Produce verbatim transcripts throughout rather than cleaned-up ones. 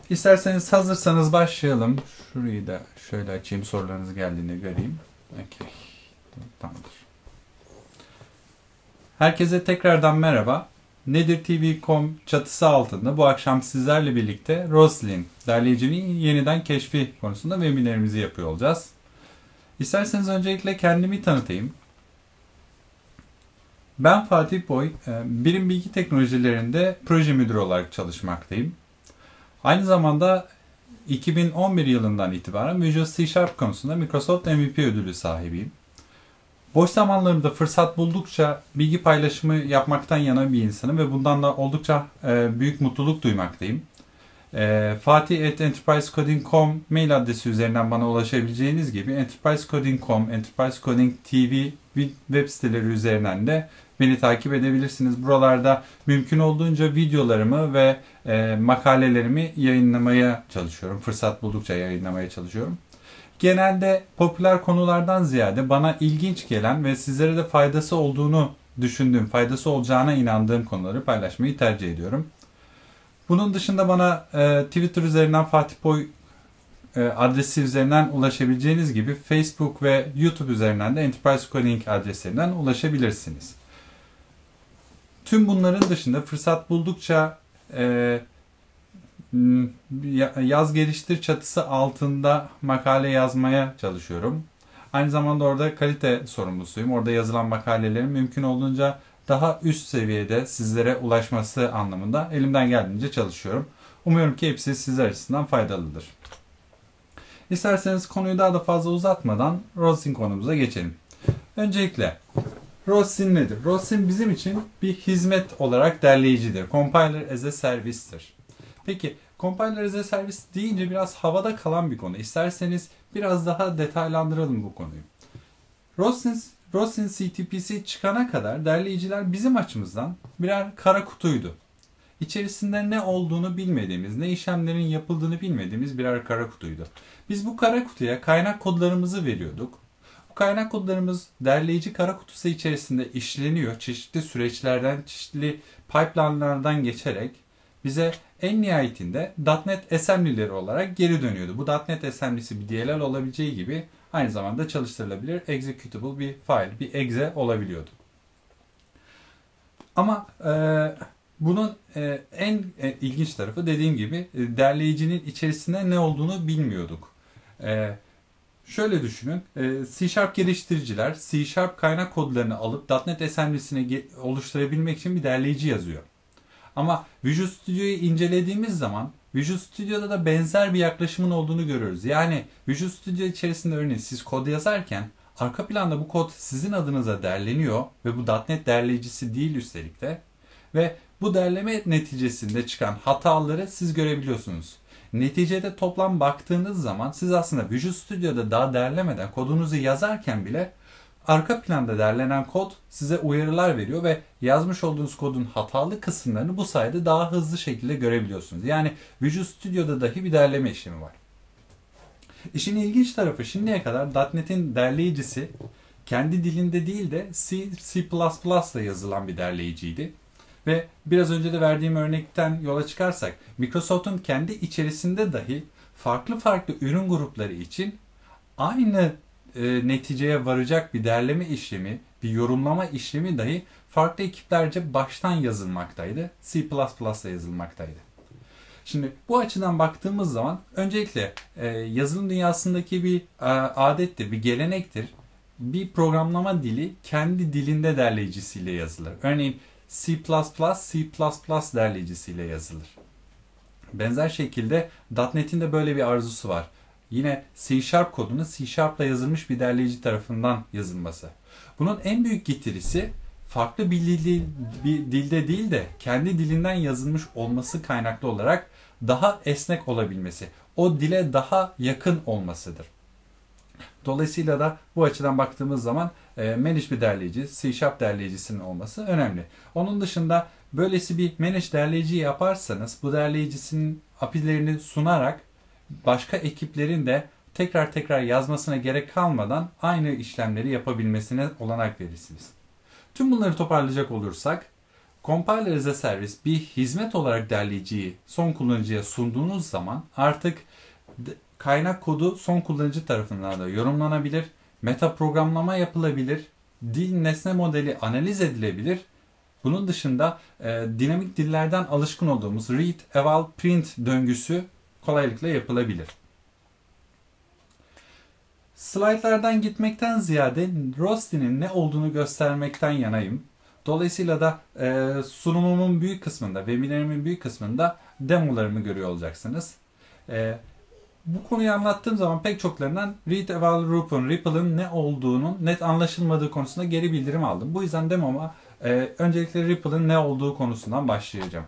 İsterseniz hazırsanız başlayalım. Şurayı da şöyle açayım, sorularınız geldiğini göreyim. Okay. Tamamdır. Herkese tekrardan merhaba. Nedir T V nokta com çatısı altında bu akşam sizlerle birlikte Roslyn, derleyicinin yeniden keşfi konusunda webinarimizi yapıyor olacağız. İsterseniz öncelikle kendimi tanıtayım. Ben Fatih Boy, bilim bilgi teknolojilerinde proje müdürü olarak çalışmaktayım. Aynı zamanda iki bin on bir yılından itibaren Visual C Sharp konusunda Microsoft M V P ödülü sahibiyim. Boş zamanlarımda fırsat buldukça bilgi paylaşımı yapmaktan yana bir insanım ve bundan da oldukça e, büyük mutluluk duymaktayım. E, fatih at enterprisecoding nokta com mail adresi üzerinden bana ulaşabileceğiniz gibi enterprisecoding nokta com, Enterprise Coding T V web siteleri üzerinden de beni takip edebilirsiniz. Buralarda mümkün olduğunca videolarımı ve e, makalelerimi yayınlamaya çalışıyorum. Fırsat buldukça yayınlamaya çalışıyorum. Genelde popüler konulardan ziyade bana ilginç gelen ve sizlere de faydası olduğunu düşündüğüm, faydası olacağına inandığım konuları paylaşmayı tercih ediyorum. Bunun dışında bana e, Twitter üzerinden Fatih Boy e, adresi üzerinden ulaşabileceğiniz gibi Facebook ve YouTube üzerinden de Enterprise Coding adreslerinden ulaşabilirsiniz. Tüm bunların dışında fırsat buldukça e, yaz geliştir çatısı altında makale yazmaya çalışıyorum. Aynı zamanda orada kalite sorumlusuyum. Orada yazılan makalelerin mümkün olduğunca daha üst seviyede sizlere ulaşması anlamında elimden geldiğince çalışıyorum. Umuyorum ki hepsi sizler açısından faydalıdır. İsterseniz konuyu daha da fazla uzatmadan Roslyn konumuza geçelim. Öncelikle Roslyn nedir? Roslyn bizim için bir hizmet olarak derleyicidir. Compiler as a Service'tir. Peki Compiler as a Service deyince biraz havada kalan bir konu. İsterseniz biraz daha detaylandıralım bu konuyu. Roslyn, Roslyn C T P C çıkana kadar derleyiciler bizim açımızdan birer kara kutuydu. İçerisinde ne olduğunu bilmediğimiz, ne işlemlerin yapıldığını bilmediğimiz birer kara kutuydu. Biz bu kara kutuya kaynak kodlarımızı veriyorduk. Bu kaynak kodlarımız derleyici kara kutusu içerisinde işleniyor. Çeşitli süreçlerden, çeşitli pipeline'lardan geçerek bize en nihayetinde .NET assembly'leri olarak geri dönüyordu. Bu .NET assembly'si bir D L L olabileceği gibi aynı zamanda çalıştırılabilir, executable bir file, bir exe olabiliyordu. Ama e, bunun e, en e, ilginç tarafı dediğim gibi e, derleyicinin içerisinde ne olduğunu bilmiyorduk. E, şöyle düşünün, e, C Sharp geliştiriciler C Sharp kaynak kodlarını alıp .NET assembly'sini oluşturabilmek için bir derleyici yazıyor. Ama Visual Studio'yu incelediğimiz zaman Visual Studio'da da benzer bir yaklaşımın olduğunu görüyoruz. Yani Visual Studio içerisinde örneğin siz kod yazarken arka planda bu kod sizin adınıza derleniyor ve bu .NET derleyicisi değil üstelik de ve bu derleme neticesinde çıkan hataları siz görebiliyorsunuz. Neticede toplam baktığınız zaman siz aslında Visual Studio'da daha derlemeden kodunuzu yazarken bile arka planda derlenen kod size uyarılar veriyor ve yazmış olduğunuz kodun hatalı kısımlarını bu sayede daha hızlı şekilde görebiliyorsunuz. Yani Visual Studio'da dahi bir derleme işlemi var. İşin ilginç tarafı şimdiye kadar .NET'in derleyicisi kendi dilinde değil de C, C++ ile yazılan bir derleyiciydi. Ve biraz önce de verdiğim örnekten yola çıkarsak Microsoft'un kendi içerisinde dahi farklı farklı ürün grupları için aynı e, neticeye varacak bir derleme işlemi, bir yorumlama işlemi dahi farklı ekiplerce baştan yazılmaktaydı. C++ ile yazılmaktaydı. Şimdi bu açıdan baktığımız zaman öncelikle e, yazılım dünyasındaki bir e, adettir, bir gelenektir. Bir programlama dili kendi dilinde derleyicisiyle yazılır. Örneğin C++, C++ derleyicisiyle yazılır. Benzer şekilde .NET'in de böyle bir arzusu var. Yine C Sharp kodunu C Sharp ile yazılmış bir derleyici tarafından yazılması. Bunun en büyük getirisi farklı bir, dil, bir dilde değil de kendi dilinden yazılmış olması kaynaklı olarak daha esnek olabilmesi. O dile daha yakın olmasıdır. Dolayısıyla da bu açıdan baktığımız zaman e, manage bir derleyici, C Sharp derleyicisinin olması önemli. Onun dışında böylesi bir manage derleyici yaparsanız bu derleyicisinin A P I'lerini sunarak başka ekiplerin de tekrar tekrar yazmasına gerek kalmadan aynı işlemleri yapabilmesine olanak verirsiniz. Tüm bunları toparlayacak olursak Compiler as a Service bir hizmet olarak derleyiciyi son kullanıcıya sunduğunuz zaman artık kaynak kodu son kullanıcı tarafından da yorumlanabilir, meta programlama yapılabilir, dil nesne modeli analiz edilebilir. Bunun dışında e, dinamik dillerden alışkın olduğumuz read, eval, print döngüsü kolaylıkla yapılabilir. Slaytlardan gitmekten ziyade Rosty'nin ne olduğunu göstermekten yanayım. Dolayısıyla da e, sunumumun büyük kısmında, webinarimin büyük kısmında demolarımı görüyor olacaksınız. E, bu konuyu anlattığım zaman pek çoklarından Read, Eval, Roop'un, Ripple'ın ne olduğunun net anlaşılmadığı konusunda geri bildirim aldım. Bu yüzden demoma e, öncelikle Ripple'ın ne olduğu konusundan başlayacağım.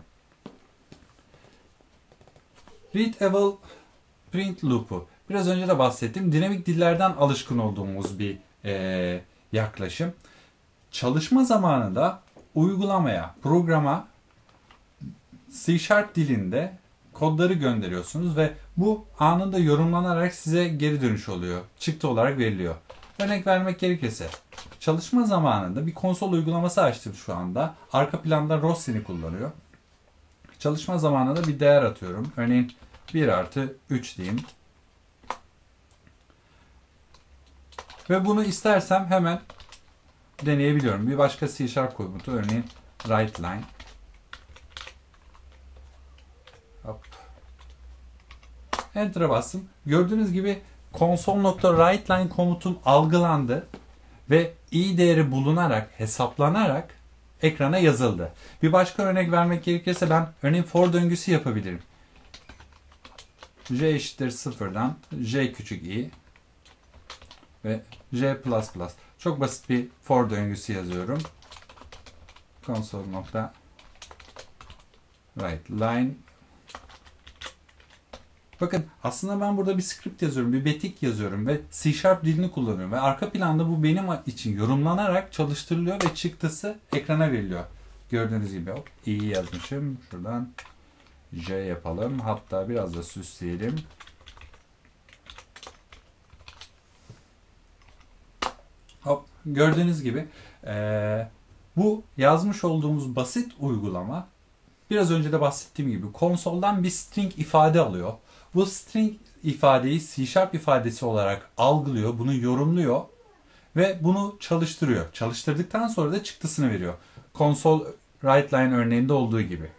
Read, Eval, Print Loop'u. Biraz önce de bahsettim. Dinamik dillerden alışkın olduğumuz bir e, yaklaşım. Çalışma zamanında uygulamaya, programa C Sharp dilinde kodları gönderiyorsunuz ve bu anında yorumlanarak size geri dönüş oluyor. Çıktı olarak veriliyor. Örnek vermek gerekirse çalışma zamanında bir konsol uygulaması açtım şu anda. Arka planda Rosty'ni kullanıyor. Çalışma zamanında bir değer atıyorum. Örneğin bir artı üç diyeyim. Ve bunu istersem hemen deneyebiliyorum. Bir başka C Sharp komutu örneğin WriteLine. Hop. Enter'a bastım. Gördüğünüz gibi console.writeLine komutum algılandı ve i değeri bulunarak, hesaplanarak ekrana yazıldı. Bir başka örnek vermek gerekirse ben örneğin for döngüsü yapabilirim. J eşittir sıfırdan j küçük i ve j plus plus. Çok basit bir for döngüsü yazıyorum. Console.writeLine. Bakın aslında ben burada bir script yazıyorum, bir betik yazıyorum ve C Sharp dilini kullanıyorum. Ve arka planda bu benim için yorumlanarak çalıştırılıyor ve çıktısı ekrana veriliyor. Gördüğünüz gibi hop, iyi yazmışım. Şuradan J yapalım. Hatta biraz da süsleyelim. Hop, gördüğünüz gibi ee, bu yazmış olduğumuz basit uygulama biraz önce de bahsettiğim gibi konsoldan bir string ifade alıyor. Bu string ifadeyi C Sharp ifadesi olarak algılıyor, bunu yorumluyor ve bunu çalıştırıyor. Çalıştırdıktan sonra da çıktısını veriyor. Console WriteLine örneğinde olduğu gibi.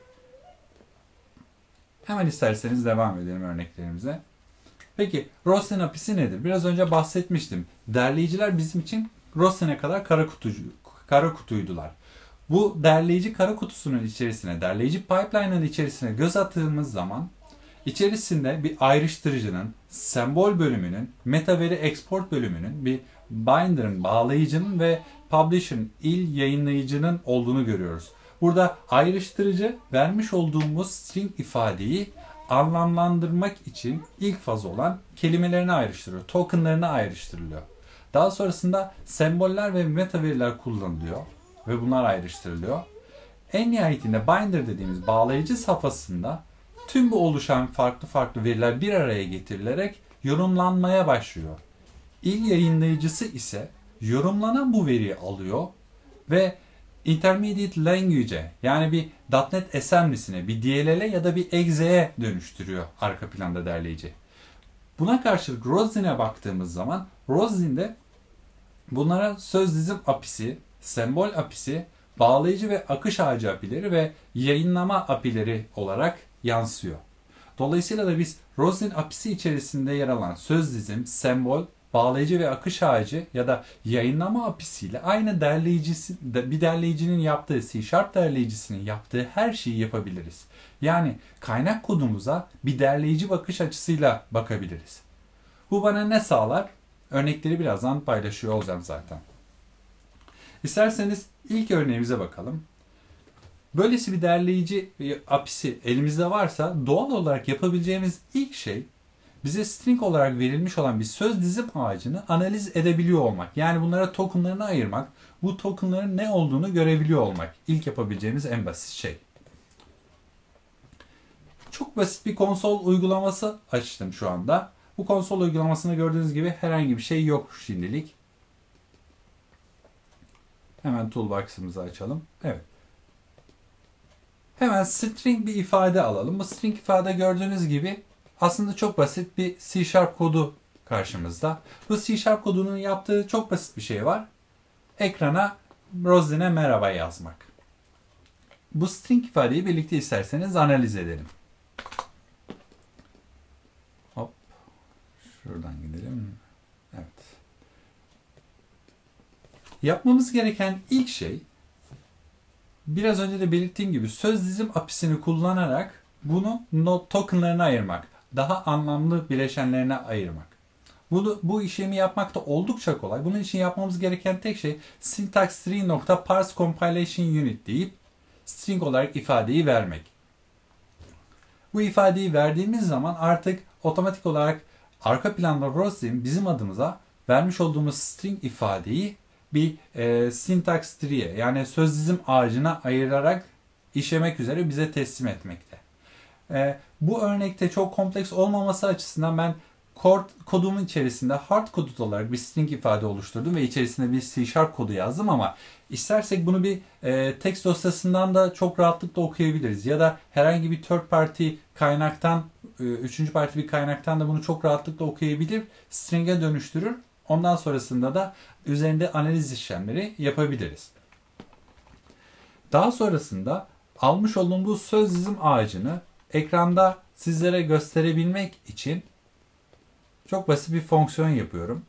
Hemen isterseniz devam edelim örneklerimize. Peki Rosty'nin apisi nedir? Biraz önce bahsetmiştim. Derleyiciler bizim için Rosty'ne kadar kara, kutucu, kara kutuydular. Bu derleyici kara kutusunun içerisine, derleyici pipeline'ın içerisine göz attığımız zaman içerisinde bir ayrıştırıcının, sembol bölümünün, meta veri export bölümünün, bir binder'ın, bağlayıcının ve publisher'ın, il yayınlayıcının olduğunu görüyoruz. Burada ayrıştırıcı vermiş olduğumuz string ifadeyi anlamlandırmak için ilk faz olan kelimelerini ayrıştırıyor, tokenlarını ayrıştırılıyor. Daha sonrasında semboller ve meta veriler kullanılıyor ve bunlar ayrıştırılıyor. En nihayetinde binder dediğimiz bağlayıcı safhasında tüm bu oluşan farklı farklı veriler bir araya getirilerek yorumlanmaya başlıyor. İl yayınlayıcısı ise yorumlanan bu veriyi alıyor ve intermediate language'e yani bir .NET assembly'sine, bir D L L'e ya da bir exe'ye dönüştürüyor arka planda derleyici. Buna karşılık Roslyn'e baktığımız zaman Roslyn'de bunlara söz dizim apisi, sembol apisi, bağlayıcı ve akış ağacı apileri ve yayınlama apileri olarak yansıyor. Dolayısıyla da biz Roslyn apisi içerisinde yer alan söz dizim, sembol, bağlayıcı ve akış ağacı ya da yayınlama apisiyle aynı derleyicisi, bir derleyicinin yaptığı, C Sharp derleyicisinin yaptığı her şeyi yapabiliriz. Yani kaynak kodumuza bir derleyici bakış açısıyla bakabiliriz. Bu bana ne sağlar? Örnekleri birazdan paylaşıyor olacağım zaten. İsterseniz ilk örneğimize bakalım. Böylesi bir derleyici apisi elimizde varsa doğal olarak yapabileceğimiz ilk şey bize string olarak verilmiş olan bir söz dizim ağacını analiz edebiliyor olmak. Yani bunlara tokenlarını ayırmak, bu tokenların ne olduğunu görebiliyor olmak. İlk yapabileceğimiz en basit şey. Çok basit bir konsol uygulaması açtım şu anda. Bu konsol uygulamasında gördüğünüz gibi herhangi bir şey yok şimdilik. Hemen toolbox'ımızı açalım. Evet. Hemen string bir ifade alalım. Bu string ifade gördüğünüz gibi aslında çok basit bir C Sharp kodu karşımızda. Bu C Sharp kodunun yaptığı çok basit bir şey var. Ekrana Roslyn'e merhaba yazmak. Bu string ifadeyi birlikte isterseniz analiz edelim. Hop. Şuradan gidelim. Evet. Yapmamız gereken ilk şey, biraz önce de belirttiğim gibi söz dizim apisini kullanarak bunu not tokenlarına ayırmak. Daha anlamlı bileşenlerine ayırmak. Bu, bu işlemi yapmak da oldukça kolay. Bunun için yapmamız gereken tek şey syntax tree.parse compilation unit deyip string olarak ifadeyi vermek. Bu ifadeyi verdiğimiz zaman artık otomatik olarak arka planda Roslyn bizim adımıza vermiş olduğumuz string ifadeyi bir e, syntax tree'ye, yani söz dizim ağacına ayırarak işlemek üzere bize teslim etmekte. E, bu örnekte çok kompleks olmaması açısından ben kodumun içerisinde hard coded olarak bir string ifade oluşturdum ve içerisinde bir C Sharp kodu yazdım, ama istersek bunu bir e, text dosyasından da çok rahatlıkla okuyabiliriz. Ya da herhangi bir third party kaynaktan, e, üçüncü parti bir kaynaktan da bunu çok rahatlıkla okuyabilir, string'e dönüştürür. Ondan sonrasında da üzerinde analiz işlemleri yapabiliriz. Daha sonrasında almış olduğum bu söz dizim ağacını ekranda sizlere gösterebilmek için çok basit bir fonksiyon yapıyorum.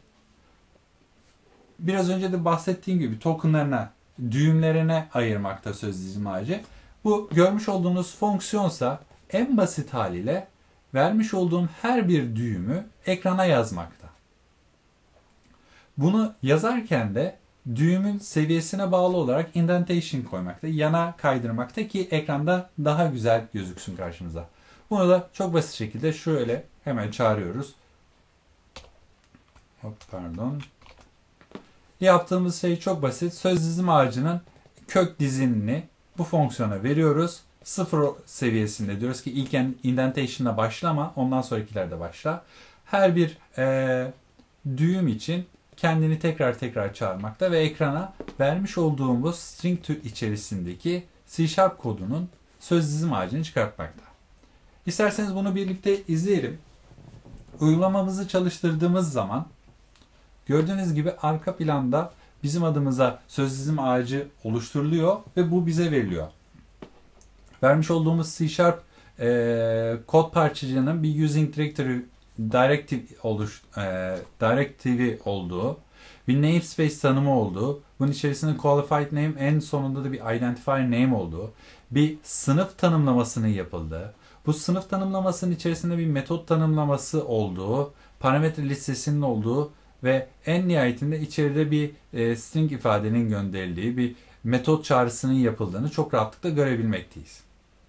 Biraz önce de bahsettiğim gibi tokenlarına, düğümlerine ayırmakta söz dizim ağacı. Bu görmüş olduğunuz fonksiyonsa en basit haliyle vermiş olduğum her bir düğümü ekrana yazmakta. Bunu yazarken de düğümün seviyesine bağlı olarak indentation koymakta, yana kaydırmakta ki ekranda daha güzel gözüksün karşımıza. Bunu da çok basit şekilde şöyle hemen çağırıyoruz. Hop, pardon. Yaptığımız şey çok basit. Söz dizim ağacının kök dizinini bu fonksiyona veriyoruz. Sıfır seviyesinde diyoruz ki ilk indentation'la başlama, ondan sonrakilerde başla. Her bir e, düğüm için kendini tekrar tekrar çağırmakta ve ekrana vermiş olduğumuz string tür içerisindeki C Sharp kodunun söz dizim ağacını çıkartmakta. İsterseniz bunu birlikte izleyelim. Uygulamamızı çalıştırdığımız zaman gördüğünüz gibi arka planda bizim adımıza söz dizim ağacı oluşturuluyor ve bu bize veriliyor. Vermiş olduğumuz C Sharp e, kod parçacığının bir using directory directive oluş, e, directive olduğu, bir namespace tanımı olduğu, bunun içerisinde qualified name, en sonunda da bir identifier name olduğu, bir sınıf tanımlamasının yapıldığı, bu sınıf tanımlamasının içerisinde bir metot tanımlaması olduğu, parametre listesinin olduğu ve en nihayetinde içeride bir e, string ifadenin gönderildiği bir metot çağrısının yapıldığını çok rahatlıkla görebilmekteyiz.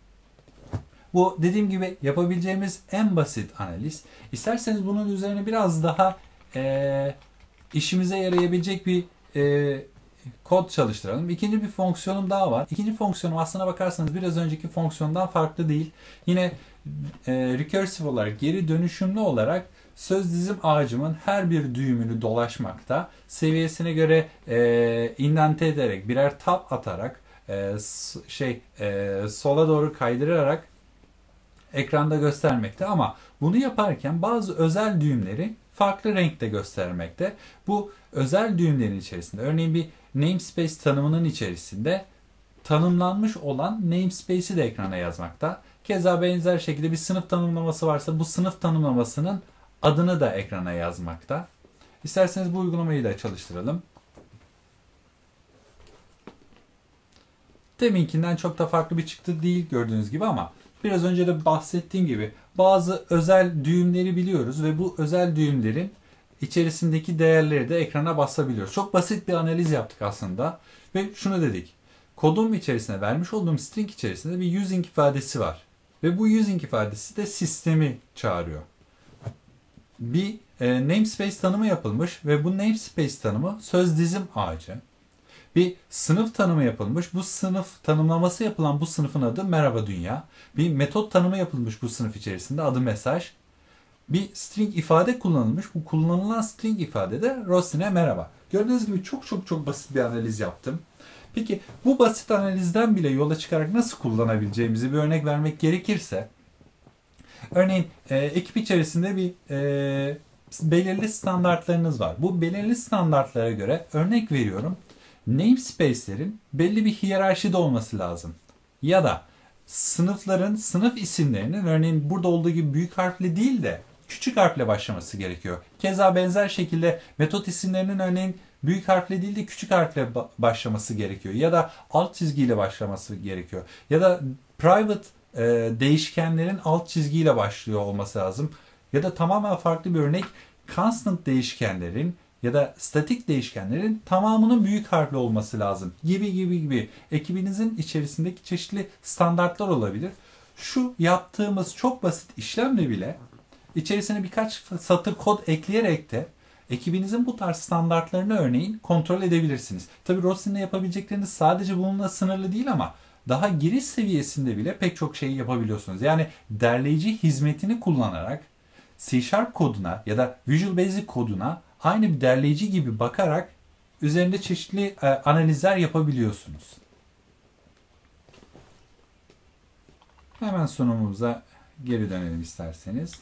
Bu dediğim gibi yapabileceğimiz en basit analiz. İsterseniz bunun üzerine biraz daha e, işimize yarayabilecek bir e, kod çalıştıralım. İkinci bir fonksiyonum daha var. İkinci fonksiyonum aslına bakarsanız biraz önceki fonksiyondan farklı değil. Yine e, recursive olarak, geri dönüşümlü olarak söz dizim ağacımın her bir düğümünü dolaşmakta. Seviyesine göre e, indente ederek, birer tab atarak, e, şey e, sola doğru kaydırarak ekranda göstermekte, ama bunu yaparken bazı özel düğümleri farklı renkte göstermekte. Bu özel düğümlerin içerisinde, örneğin bir namespace tanımının içerisinde tanımlanmış olan namespace'i de ekrana yazmakta. Keza benzer şekilde bir sınıf tanımlaması varsa bu sınıf tanımlamasının adını da ekrana yazmakta. İsterseniz bu uygulamayı da çalıştıralım. Deminkinden çok da farklı bir çıktı değil gördüğünüz gibi, ama biraz önce de bahsettiğim gibi bazı özel düğümleri biliyoruz ve bu özel düğümlerin içerisindeki değerleri de ekrana basabiliyoruz. Çok basit bir analiz yaptık aslında ve şunu dedik. Kodum içerisinde vermiş olduğum string içerisinde bir using ifadesi var ve bu using ifadesi de sistemi çağırıyor. Bir e, namespace tanımı yapılmış ve bu namespace tanımı söz dizim ağacı. Bir sınıf tanımı yapılmış. Bu sınıf tanımlaması yapılan bu sınıfın adı Merhaba Dünya. Bir metot tanımı yapılmış bu sınıf içerisinde, adı mesaj. Bir string ifade kullanılmış. Bu kullanılan string ifade de Roslyn'e merhaba. Gördüğünüz gibi çok çok çok basit bir analiz yaptım. Peki bu basit analizden bile yola çıkarak nasıl kullanabileceğimizi bir örnek vermek gerekirse, örneğin e, ekip içerisinde bir e, belirli standartlarınız var. Bu belirli standartlara göre örnek veriyorum, namespace'lerin belli bir hiyerarşide olması lazım. Ya da sınıfların sınıf isimlerinin örneğin burada olduğu gibi büyük harfle değil de küçük harfle başlaması gerekiyor. Keza benzer şekilde metot isimlerinin örneğin büyük harfle değil de küçük harfle başlaması gerekiyor. Ya da alt çizgiyle başlaması gerekiyor. Ya da private e, değişkenlerin alt çizgiyle başlıyor olması lazım. Ya da tamamen farklı bir örnek, constant değişkenlerin ya da statik değişkenlerin tamamının büyük harfli olması lazım. Gibi gibi gibi. Ekibinizin içerisindeki çeşitli standartlar olabilir. Şu yaptığımız çok basit işlemle bile içerisine birkaç satır kod ekleyerek de ekibinizin bu tarz standartlarını örneğin kontrol edebilirsiniz. Tabii Roslyn'le yapabilecekleriniz sadece bununla sınırlı değil ama daha giriş seviyesinde bile pek çok şeyi yapabiliyorsunuz. Yani derleyici hizmetini kullanarak C Sharp koduna ya da Visual Basic koduna aynı bir derleyici gibi bakarak üzerinde çeşitli e, analizler yapabiliyorsunuz. Hemen sunumumuza geri dönelim isterseniz.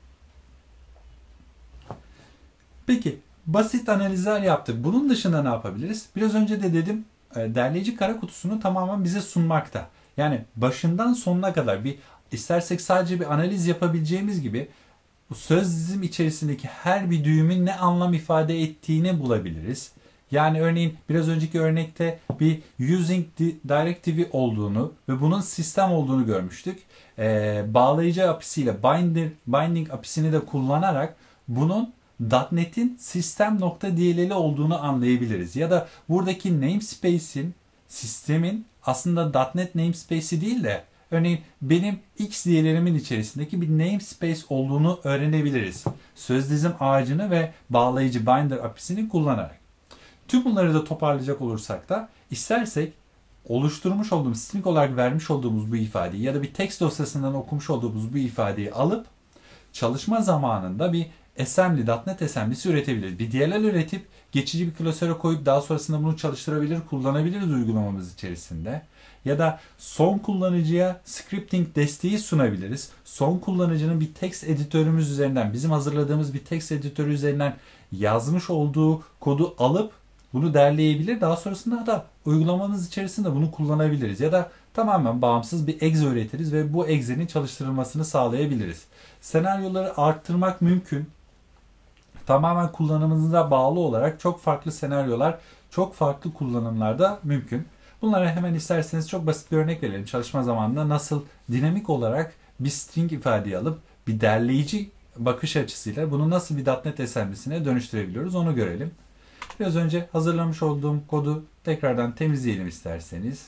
Peki basit analizler yaptık. Bunun dışında ne yapabiliriz? Biraz önce de dedim, e, derleyici kara kutusunu tamamen bize sunmakta. Yani başından sonuna kadar bir istersek sadece bir analiz yapabileceğimiz gibi bu söz dizim içerisindeki her bir düğümün ne anlam ifade ettiğini bulabiliriz. Yani örneğin biraz önceki örnekte bir using directive olduğunu ve bunun sistem olduğunu görmüştük. Ee, bağlayıcı apisiyle binder, binding apisini de kullanarak bunun .nokta .NET'in system.dll olduğunu anlayabiliriz. Ya da buradaki namespace'in, sistemin aslında .nokta .NET namespace'i değil de örneğin benim X diyelerimin içerisindeki bir namespace olduğunu öğrenebiliriz. Söz dizim ağacını ve bağlayıcı binder apisini kullanarak. Tüm bunları da toparlayacak olursak da istersek oluşturmuş olduğumuz, string olarak vermiş olduğumuz bu ifadeyi ya da bir text dosyasından okumuş olduğumuz bu ifadeyi alıp çalışma zamanında bir assembly, .nokta .NET assembly'si üretebiliriz. Bir D L L üretip geçici bir klasöre koyup daha sonrasında bunu çalıştırabilir, kullanabiliriz uygulamamız içerisinde. Ya da son kullanıcıya scripting desteği sunabiliriz. Son kullanıcının bir text editörümüz üzerinden, bizim hazırladığımız bir text editörü üzerinden yazmış olduğu kodu alıp bunu derleyebilir. Daha sonrasında da uygulamamız içerisinde bunu kullanabiliriz. Ya da tamamen bağımsız bir exe üretiriz ve bu exe'nin çalıştırılmasını sağlayabiliriz. Senaryoları arttırmak mümkün. Tamamen kullanımınıza bağlı olarak çok farklı senaryolar, çok farklı kullanımlarda mümkün. Bunlara hemen isterseniz çok basit bir örnek verelim. Çalışma zamanında nasıl dinamik olarak bir string ifadeyi alıp bir derleyici bakış açısıyla bunu nasıl bir .nokta .NET assembly'sine dönüştürebiliyoruz onu görelim. Biraz önce hazırlamış olduğum kodu tekrardan temizleyelim isterseniz.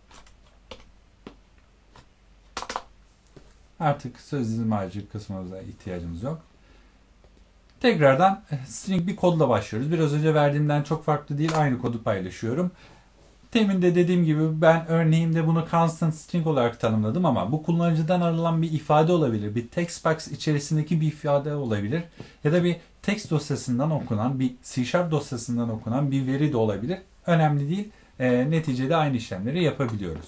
Artık söz dizim ağacı kısmımıza ihtiyacımız yok. Tekrardan string bir kodla başlıyoruz. Biraz önce verdiğimden çok farklı değil. Aynı kodu paylaşıyorum. Temin de dediğim gibi ben örneğimde bunu constant string olarak tanımladım ama bu kullanıcıdan alınan bir ifade olabilir. Bir text box içerisindeki bir ifade olabilir. Ya da bir text dosyasından okunan, bir C Sharp dosyasından okunan bir veri de olabilir. Önemli değil. E, neticede aynı işlemleri yapabiliyoruz.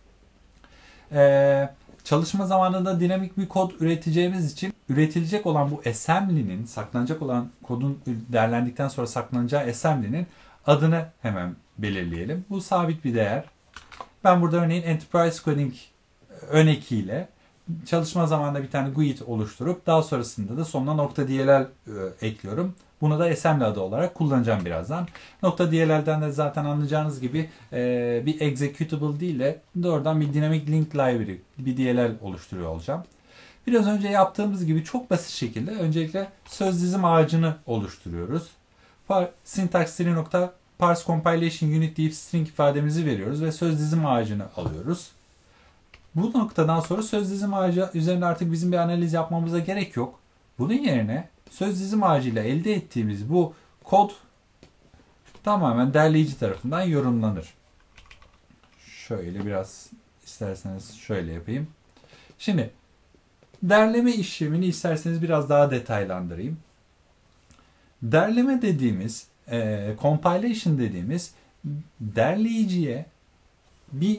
Eee Çalışma zamanında dinamik bir kod üreteceğimiz için üretilecek olan bu assembly'nin, saklanacak olan kodun derlendikten sonra saklanacağı assembly'nin adını hemen belirleyelim. Bu sabit bir değer. Ben burada örneğin Enterprise Coding ön ekiyle çalışma zamanında bir tane G U I D oluşturup daha sonrasında da sonuna .dll ekliyorum. Bunu da assembly adı olarak kullanacağım birazdan. .dll'den de zaten anlayacağınız gibi e, bir executable değil de doğrudan bir dynamic link library, bir D L L oluşturuyor olacağım. Biraz önce yaptığımız gibi çok basit şekilde öncelikle söz dizim ağacını oluşturuyoruz. Syntax nokta parse compilation unit deyip string ifademizi veriyoruz ve söz dizim ağacını alıyoruz. Bu noktadan sonra söz dizim ağacı üzerinde artık bizim bir analiz yapmamıza gerek yok. Bunun yerine söz dizim ağacıyla elde ettiğimiz bu kod tamamen derleyici tarafından yorumlanır. Şöyle biraz isterseniz şöyle yapayım. Şimdi derleme işlemini isterseniz biraz daha detaylandırayım. Derleme dediğimiz, e, compilation dediğimiz derleyiciye bir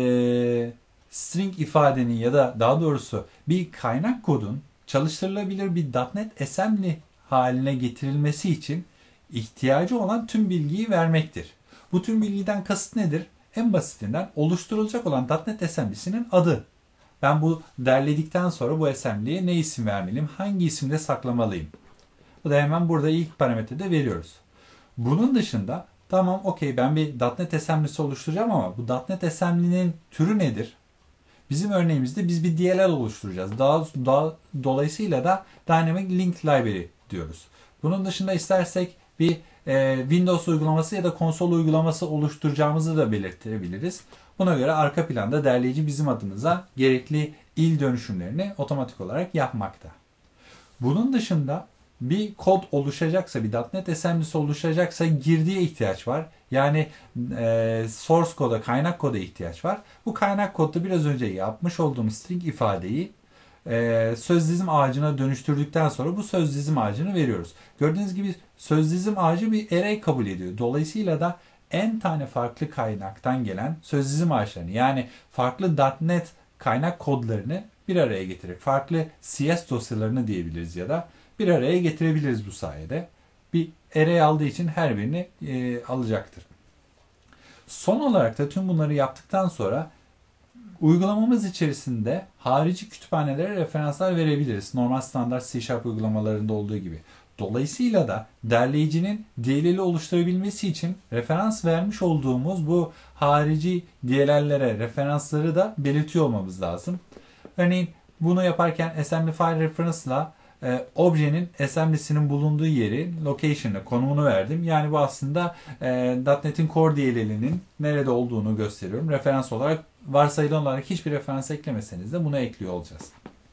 e, string ifadenin ya da daha doğrusu bir kaynak kodun çalıştırılabilir bir .NET Assembly haline getirilmesi için ihtiyacı olan tüm bilgiyi vermektir. Bu tüm bilgiden kasıt nedir? En basitinden oluşturulacak olan .NET Assembly'sinin adı. Ben bu derledikten sonra bu assembly'ye ne isim vermeliyim? Hangi isimde saklamalıyım? Bu da hemen burada ilk parametrede veriyoruz. Bunun dışında tamam okey ben bir .NET Assembly'si oluşturacağım ama bu .NET Assembly'nin türü nedir? Bizim örneğimizde biz bir D L L oluşturacağız. Daha, daha dolayısıyla da Dynamic Link Library diyoruz. Bunun dışında istersek bir e, Windows uygulaması ya da konsol uygulaması oluşturacağımızı da belirtebiliriz. Buna göre arka planda derleyici bizim adımıza gerekli il dönüşümlerini otomatik olarak yapmakta. Bunun dışında bir kod oluşacaksa, bir .NET Assembly'si oluşacaksa girdiye ihtiyaç var. Yani e, source koda, kaynak koda ihtiyaç var. Bu kaynak kodda biraz önce yapmış olduğumuz string ifadeyi e, söz dizim ağacına dönüştürdükten sonra bu söz dizim ağacını veriyoruz. Gördüğünüz gibi söz dizim ağacı bir array kabul ediyor. Dolayısıyla da n tane farklı kaynaktan gelen söz dizim ağaçlarını yani farklı .NET kaynak kodlarını bir araya getirir. Farklı C S dosyalarını diyebiliriz ya da bir araya getirebiliriz bu sayede. Bir array aldığı için her birini e, alacaktır. Son olarak da tüm bunları yaptıktan sonra uygulamamız içerisinde harici kütüphanelere referanslar verebiliriz. Normal standart C Sharp uygulamalarında olduğu gibi. Dolayısıyla da derleyicinin D L L'i oluşturabilmesi için referans vermiş olduğumuz bu harici D L L'lere referansları da belirtiyor olmamız lazım. Örneğin bunu yaparken assembly file reference'la e, objenin assembly'sinin bulunduğu yeri, location'ı, konumunu verdim. Yani bu aslında e, .NET'in Core D L L'inin nerede olduğunu gösteriyorum. Referans olarak varsayılan olarak hiçbir referans eklemeseniz de bunu ekliyor olacağız.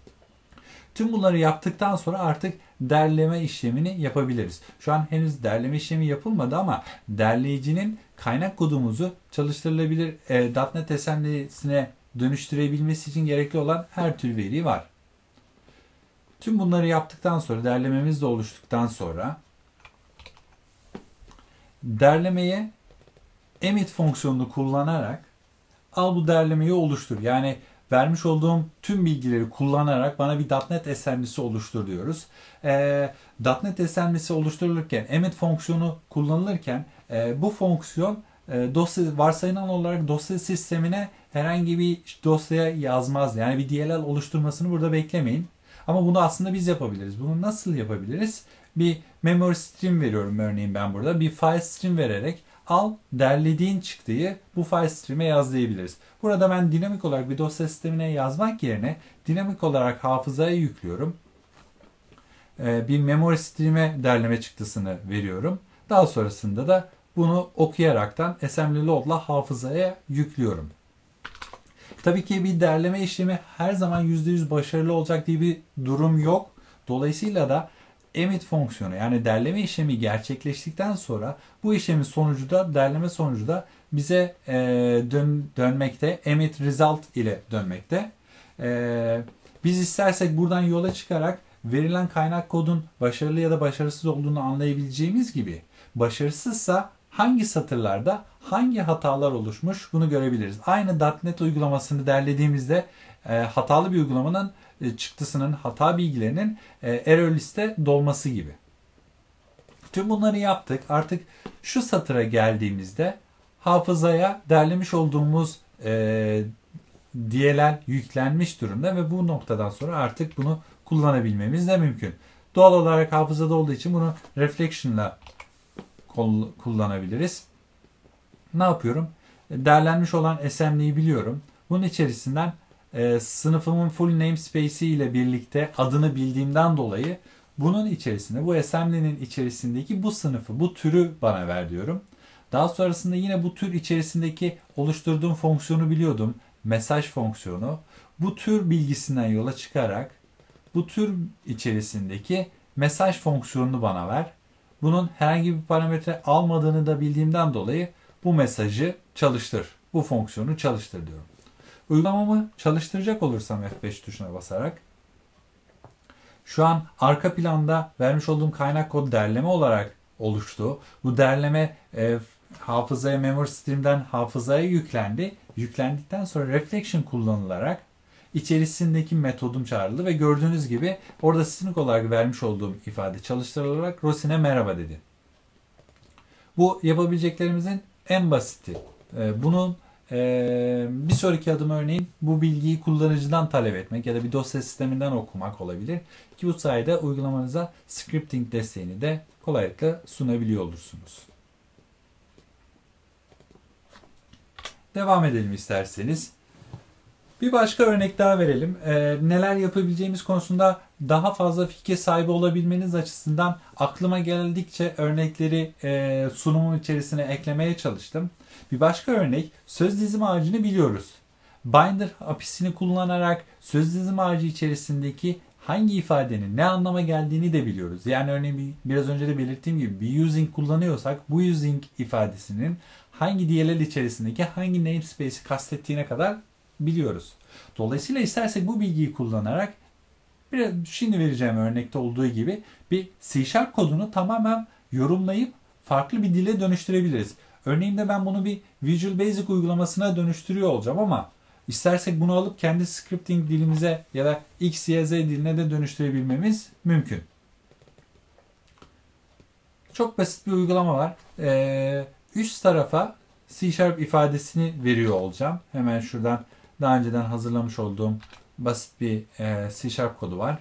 Tüm bunları yaptıktan sonra artık derleme işlemini yapabiliriz. Şu an henüz derleme işlemi yapılmadı ama derleyicinin kaynak kodumuzu çalıştırılabilir e, .NET Assembly'sine dönüştürebilmesi için gerekli olan her tür veri var. Tüm bunları yaptıktan sonra, derlememiz de oluştuktan sonra derlemeye emit fonksiyonunu kullanarak al bu derlemeyi oluştur. Yani vermiş olduğum tüm bilgileri kullanarak bana bir .NET Assembly'si oluştur diyoruz. Ee, .NET Assembly'si oluşturulurken emit fonksiyonu kullanılırken e, bu fonksiyon e, dosya varsayılan olarak dosya sistemine herhangi bir dosyaya yazmaz. Yani bir D L L oluşturmasını burada beklemeyin. Ama bunu aslında biz yapabiliriz. Bunu nasıl yapabiliriz? Bir memory stream veriyorum örneğin ben burada. Bir file stream vererek al derlediğin çıktıyı bu file stream'e yaz diyebiliriz. Burada ben dinamik olarak bir dosya sistemine yazmak yerine dinamik olarak hafızaya yüklüyorum. Ee, bir memory stream'e derleme çıktısını veriyorum. Daha sonrasında da bunu okuyaraktan assembly load'la hafızaya yüklüyorum. Tabii ki bir derleme işlemi her zaman yüzde yüz başarılı olacak diye bir durum yok. Dolayısıyla da emit fonksiyonu yani derleme işlemi gerçekleştikten sonra bu işlemin sonucu da derleme sonucu da bize e, dön, dönmekte. Emit result ile dönmekte. E, biz istersek buradan yola çıkarak verilen kaynak kodun başarılı ya da başarısız olduğunu anlayabileceğimiz gibi başarısızsa hangi satırlarda hangi hatalar oluşmuş bunu görebiliriz. Aynı .NET uygulamasını derlediğimizde e, hatalı bir uygulamanın e, çıktısının, hata bilgilerinin e, error liste dolması gibi. Tüm bunları yaptık. Artık şu satıra geldiğimizde hafızaya derlemiş olduğumuz e, D L L yüklenmiş durumda ve bu noktadan sonra artık bunu kullanabilmemiz de mümkün. Doğal olarak hafızada olduğu için bunu reflection'la kullanabiliriz. Ne yapıyorum? Derlenmiş olan assembly'yi biliyorum. Bunun içerisinden e, sınıfımın full namespace'i ile birlikte adını bildiğimden dolayı bunun içerisinde, bu assembly'nin içerisindeki bu sınıfı, bu türü bana ver diyorum. Daha sonrasında yine bu tür içerisindeki oluşturduğum fonksiyonu biliyordum. Mesaj fonksiyonu. Bu tür bilgisinden yola çıkarak bu tür içerisindeki mesaj fonksiyonunu bana ver. Bunun herhangi bir parametre almadığını da bildiğimden dolayı bu mesajı çalıştır. Bu fonksiyonu çalıştır diyorum. Uygulamamı çalıştıracak olursam F beş tuşuna basarak şu an arka planda vermiş olduğum kaynak kod derleme olarak oluştu. Bu derleme e, hafızaya memory stream'den hafızaya yüklendi. Yüklendikten sonra reflection kullanılarak içerisindeki metodum çağrıldı ve gördüğünüz gibi orada string olarak vermiş olduğum ifade çalıştırılarak Rosin'e merhaba dedi. Bu yapabileceklerimizin en basiti. Bunun bir sonraki adım örneğin bu bilgiyi kullanıcıdan talep etmek ya da bir dosya sisteminden okumak olabilir. Ki bu sayede uygulamanıza scripting desteğini de kolaylıkla sunabiliyor olursunuz. Devam edelim isterseniz. Bir başka örnek daha verelim. Ee, neler yapabileceğimiz konusunda daha fazla fikir sahibi olabilmeniz açısından aklıma geldikçe örnekleri e, sunumun içerisine eklemeye çalıştım. Bir başka örnek, söz dizim ağacını biliyoruz. Binder A P I'sini kullanarak söz dizim ağacı içerisindeki hangi ifadenin ne anlama geldiğini de biliyoruz. Yani örneğin biraz önce de belirttiğim gibi bir using kullanıyorsak bu using ifadesinin hangi D L L içerisindeki hangi namespace'i kastettiğine kadar biliyoruz. Dolayısıyla istersek bu bilgiyi kullanarak biraz şimdi vereceğim örnekte olduğu gibi bir C Sharp kodunu tamamen yorumlayıp farklı bir dile dönüştürebiliriz. Örneğin de ben bunu bir Visual Basic uygulamasına dönüştürüyor olacağım ama istersek bunu alıp kendi scripting dilimize ya da X, Y, Z diline de dönüştürebilmemiz mümkün. Çok basit bir uygulama var. Ee, üst tarafa C Sharp ifadesini veriyor olacağım. Hemen şuradan daha önceden hazırlamış olduğum basit bir e, C Sharp kodu var.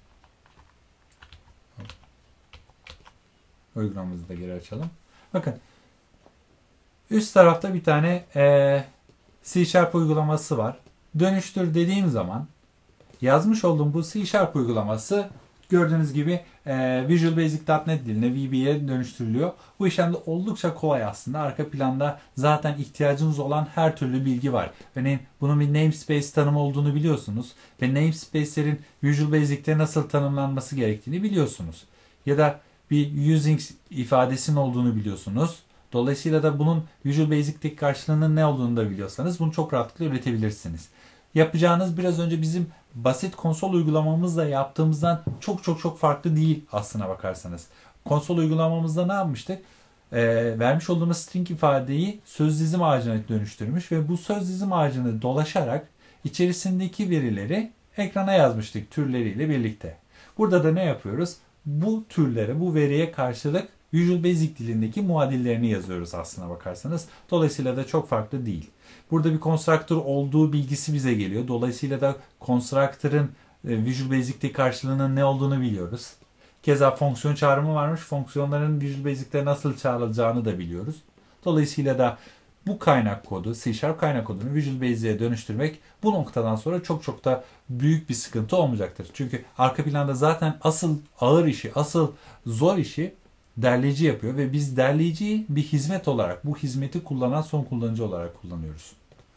Uygulamamızı da geri açalım. Bakın. Üst tarafta bir tane e, C Sharp uygulaması var. Dönüştür dediğim zaman yazmış olduğum bu C Sharp uygulaması gördüğünüz gibi e, Visual Basic nokta net diline V B'ye dönüştürülüyor. Bu işlem de oldukça kolay aslında. Arka planda zaten ihtiyacınız olan her türlü bilgi var. Örneğin bunun bir namespace tanımı olduğunu biliyorsunuz. Ve namespace'lerin Visual Basic'te nasıl tanımlanması gerektiğini biliyorsunuz. Ya da bir using ifadesinin olduğunu biliyorsunuz. Dolayısıyla da bunun Visual Basic'teki karşılığının ne olduğunu da biliyorsanız bunu çok rahatlıkla üretebilirsiniz. Yapacağınız biraz önce bizim basit konsol uygulamamızla yaptığımızdan çok çok çok farklı değil aslına bakarsanız. Konsol uygulamamızda ne yapmıştık? Ee, vermiş olduğumuz string ifadeyi söz dizim ağacına dönüştürmüş ve bu söz dizim ağacını dolaşarak içerisindeki verileri ekrana yazmıştık türleriyle birlikte. Burada da ne yapıyoruz? Bu türlere, bu veriye karşılık Visual Basic dilindeki muadillerini yazıyoruz aslına bakarsanız. Dolayısıyla da çok farklı değil. Burada bir constructor olduğu bilgisi bize geliyor. Dolayısıyla da constructor'ın Visual Basic'teki karşılığının ne olduğunu biliyoruz. Keza fonksiyon çağrımı varmış. Fonksiyonların Visual Basic'te nasıl çağrılacağını da biliyoruz. Dolayısıyla da bu kaynak kodu, C Sharp kaynak kodunu Visual Basic'e dönüştürmek bu noktadan sonra çok çok da büyük bir sıkıntı olmayacaktır. Çünkü arka planda zaten asıl ağır işi, asıl zor işi derleyici yapıyor ve biz derleyiciyi bir hizmet olarak, bu hizmeti kullanan son kullanıcı olarak kullanıyoruz.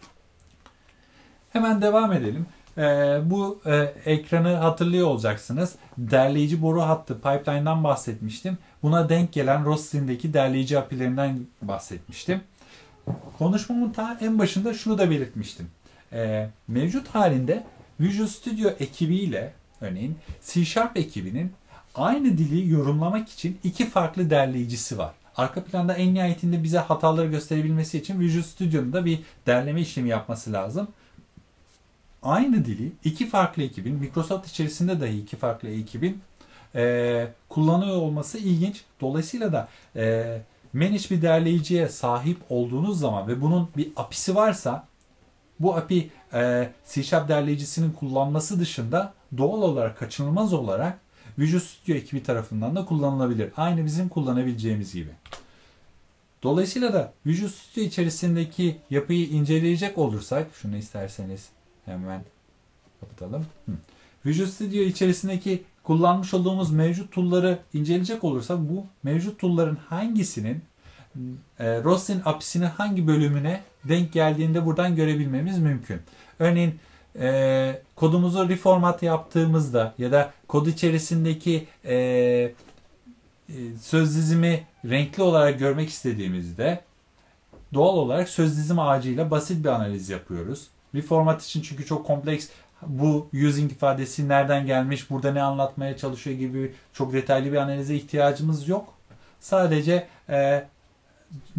Hemen devam edelim. Ee, bu e, ekranı hatırlıyor olacaksınız. Derleyici boru hattı pipeline'dan bahsetmiştim. Buna denk gelen Rosin'deki derleyici A P I'lerinden bahsetmiştim. Konuşmamın ta en başında şunu da belirtmiştim. Ee, mevcut halinde Visual Studio ekibiyle örneğin C Sharp ekibinin aynı dili yorumlamak için iki farklı derleyicisi var. Arka planda en nihayetinde bize hataları gösterebilmesi için Visual Studio'nun da bir derleme işlemi yapması lazım. Aynı dili iki farklı ekibin, Microsoft içerisinde dahi iki farklı ekibin e, kullanıyor olması ilginç. Dolayısıyla da e, manage bir derleyiciye sahip olduğunuz zaman ve bunun bir A P I'si varsa bu A P I e, C Sharp derleyicisinin kullanması dışında doğal olarak kaçınılmaz olarak Visual Studio ekibi tarafından da kullanılabilir. Aynı bizim kullanabileceğimiz gibi. Dolayısıyla da Visual Studio içerisindeki yapıyı inceleyecek olursak, şunu isterseniz hemen kapatalım. Hı. Visual Studio içerisindeki kullanmış olduğumuz mevcut tool'ları inceleyecek olursak bu mevcut tool'ların hangisinin e, Rosin A P I'sinin hangi bölümüne denk geldiğini buradan görebilmemiz mümkün. Örneğin e, kodumuzu reformat yaptığımızda ya da kod içerisindeki e, e, söz dizimi renkli olarak görmek istediğimizde doğal olarak söz dizimi ağacıyla basit bir analiz yapıyoruz. Reformat için çünkü çok kompleks, bu using ifadesi nereden gelmiş, burada ne anlatmaya çalışıyor gibi çok detaylı bir analize ihtiyacımız yok. Sadece e,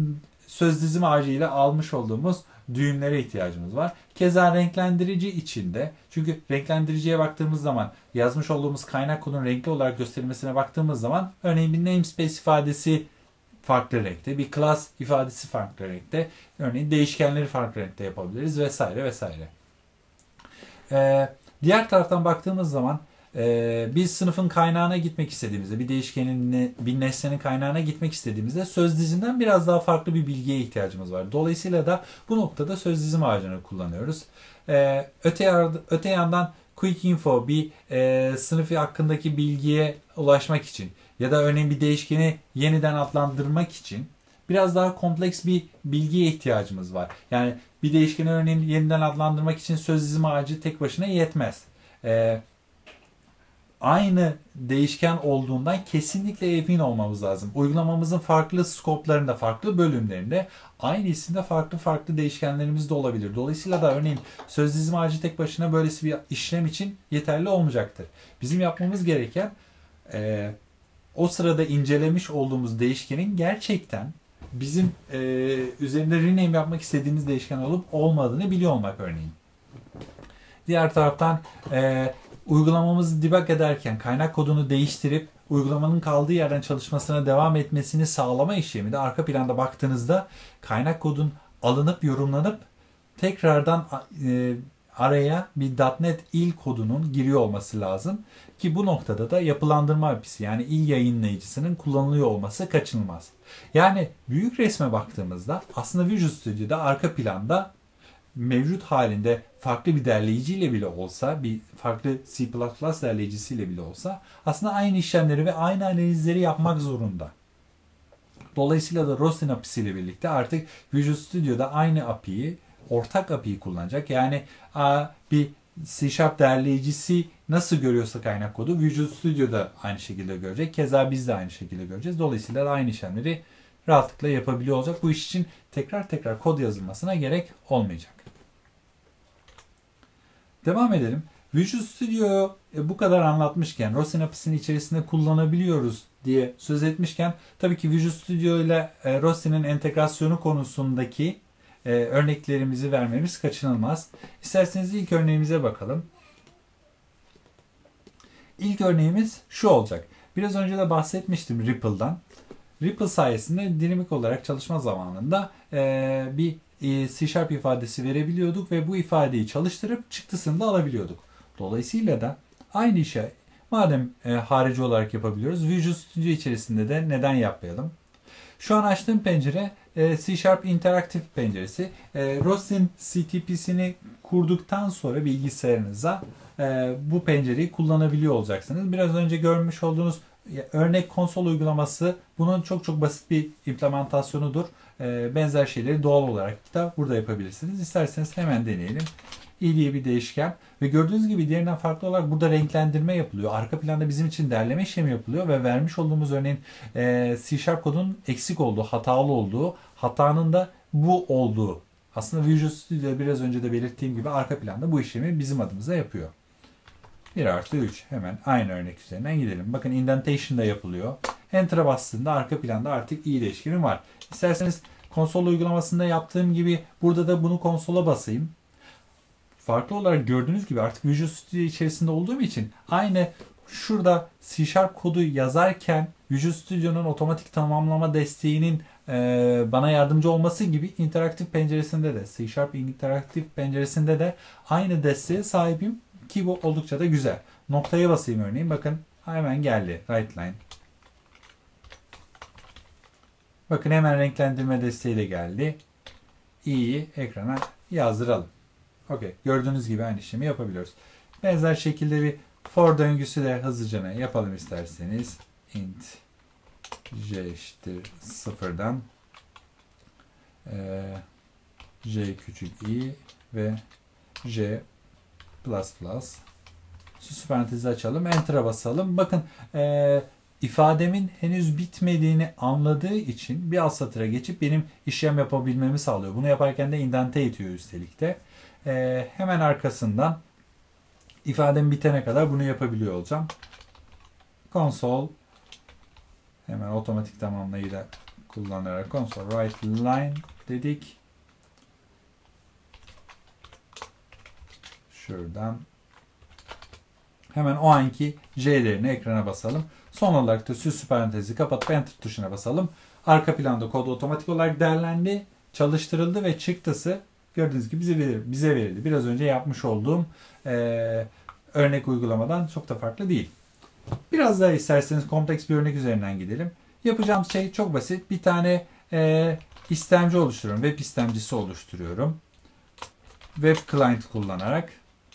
söz dizim ağacı ile almış olduğumuz düğümlere ihtiyacımız var. Keza renklendirici içinde, çünkü renklendiriciye baktığımız zaman yazmış olduğumuz kaynak kodun renkli olarak gösterilmesine baktığımız zaman örneğin bir namespace ifadesi farklı renkte, bir class ifadesi farklı renkte, örneğin değişkenleri farklı renkte yapabiliriz vesaire vesaire. Ee, diğer taraftan baktığımız zaman e, bir sınıfın kaynağına gitmek istediğimizde, bir değişkenin, bir nesnenin kaynağına gitmek istediğimizde söz diziminden biraz daha farklı bir bilgiye ihtiyacımız var. Dolayısıyla da bu noktada söz dizim ağacını kullanıyoruz. Ee, öte, öte yandan quick info, bir e, sınıfı hakkındaki bilgiye ulaşmak için ya da örneğin bir değişkeni yeniden adlandırmak için biraz daha kompleks bir bilgiye ihtiyacımız var. Yani bir değişkeni örneğin yeniden adlandırmak için söz dizim ağacı tek başına yetmez. Ee, aynı değişken olduğundan kesinlikle emin olmamız lazım. Uygulamamızın farklı skoplarında, farklı bölümlerinde aynı isimde farklı farklı değişkenlerimiz de olabilir. Dolayısıyla da örneğin söz dizim ağacı tek başına böylesi bir işlem için yeterli olmayacaktır. Bizim yapmamız gereken e, o sırada incelemiş olduğumuz değişkenin gerçekten bizim e, üzerinde rename yapmak istediğimiz değişken olup olmadığını biliyor olmak örneğin. Diğer taraftan e, uygulamamızı debug ederken kaynak kodunu değiştirip uygulamanın kaldığı yerden çalışmasına devam etmesini sağlama işlemi de arka planda baktığınızda kaynak kodun alınıp yorumlanıp tekrardan e, araya bir .NET il kodunun giriyor olması lazım. Ki bu noktada da yapılandırma apisi yani il yayınlayıcısının kullanılıyor olması kaçınılmaz. Yani büyük resme baktığımızda aslında Visual Studio'da arka planda mevcut halinde farklı bir derleyiciyle bile olsa, bir farklı C plus plus derleyicisiyle bile olsa aslında aynı işlemleri ve aynı analizleri yapmak zorunda. Dolayısıyla da Roslyn apisiyle birlikte artık Visual Studio'da aynı A P I'yi, ortak A P I'yi kullanacak. Yani bir C Sharp derleyicisi nasıl görüyorsa kaynak kodu Visual Studio'da aynı şekilde görecek. Keza biz de aynı şekilde göreceğiz. Dolayısıyla da aynı işlemleri rahatlıkla yapabiliyor olacak. Bu iş için tekrar tekrar kod yazılmasına gerek olmayacak. Devam edelim. Visual Studio'yu bu kadar anlatmışken, Roslyn apisinin içerisinde kullanabiliyoruz diye söz etmişken, tabii ki Visual Studio ile Roslyn'in entegrasyonu konusundaki e, örneklerimizi vermemiz kaçınılmaz. İsterseniz ilk örneğimize bakalım. İlk örneğimiz şu olacak. Biraz önce de bahsetmiştim Ripple'dan. Ripple sayesinde dinamik olarak çalışma zamanında e, bir C Sharp ifadesi verebiliyorduk ve bu ifadeyi çalıştırıp çıktısını da alabiliyorduk. Dolayısıyla da aynı işe madem e, harici olarak yapabiliyoruz, Visual Studio içerisinde de neden yapmayalım? Şu an açtığım pencere e, C Sharp Interactive penceresi. E, Roslyn C T P'sini kurduktan sonra bilgisayarınıza e, bu pencereyi kullanabiliyor olacaksınız. Biraz önce görmüş olduğunuz örnek konsol uygulaması bunun çok çok basit bir implementasyonudur. Benzer şeyleri doğal olarak da burada yapabilirsiniz. İsterseniz hemen deneyelim. i diye bir değişken ve gördüğünüz gibi diğerinden farklı olarak burada renklendirme yapılıyor. Arka planda bizim için derleme işlemi yapılıyor ve vermiş olduğumuz örneğin C Sharp kodun eksik olduğu, hatalı olduğu, hatanın da bu olduğu. Aslında Visual Studio'da biraz önce de belirttiğim gibi arka planda bu işlemi bizim adımıza yapıyor. bir artı üç. Hemen aynı örnek üzerinden gidelim. Bakın indentation da yapılıyor. Enter'a bastığında arka planda artık i değişkenim var. İsterseniz konsol uygulamasında yaptığım gibi burada da bunu konsola basayım. Farklı olarak gördüğünüz gibi artık Visual Studio içerisinde olduğum için aynı şurada C Sharp kodu yazarken Visual Studio'nun otomatik tamamlama desteğinin e, bana yardımcı olması gibi interaktif penceresinde de C Sharp interaktif penceresinde de aynı desteğe sahibim. Ki bu oldukça da güzel. Noktaya basayım örneğin. Bakın hemen geldi. Right line. Bakın hemen renklendirme desteği de geldi. i'yi ekrana yazdıralım. Okey. Gördüğünüz gibi aynı işlemi yapabiliyoruz. Benzer şekilde bir for döngüsü de hızlıca yapalım isterseniz. Int j eşittir sıfırdan e, j küçük i ve j plus plus. Süs parantezi açalım. Enter'a basalım. Bakın e, ifademin henüz bitmediğini anladığı için bir alt satıra geçip benim işlem yapabilmemi sağlıyor. Bunu yaparken de indente itiyor üstelik de. E, hemen arkasından ifadem bitene kadar bunu yapabiliyor olacağım. Konsol hemen otomatik tamamlayıcı da kullanarak console write line dedik. Şuradan hemen o anki J'lerini ekrana basalım. Son olarak da süslü parantezi kapatıp enter tuşuna basalım. Arka planda kod otomatik olarak değerlendi, çalıştırıldı ve çıktısı gördüğünüz gibi bize verildi. Bize verildi. Biraz önce yapmış olduğum e, örnek uygulamadan çok da farklı değil. Biraz daha isterseniz kompleks bir örnek üzerinden gidelim. Yapacağım şey çok basit. Bir tane e, istemci oluşturuyorum. Web istemcisi oluşturuyorum. Web client kullanarak.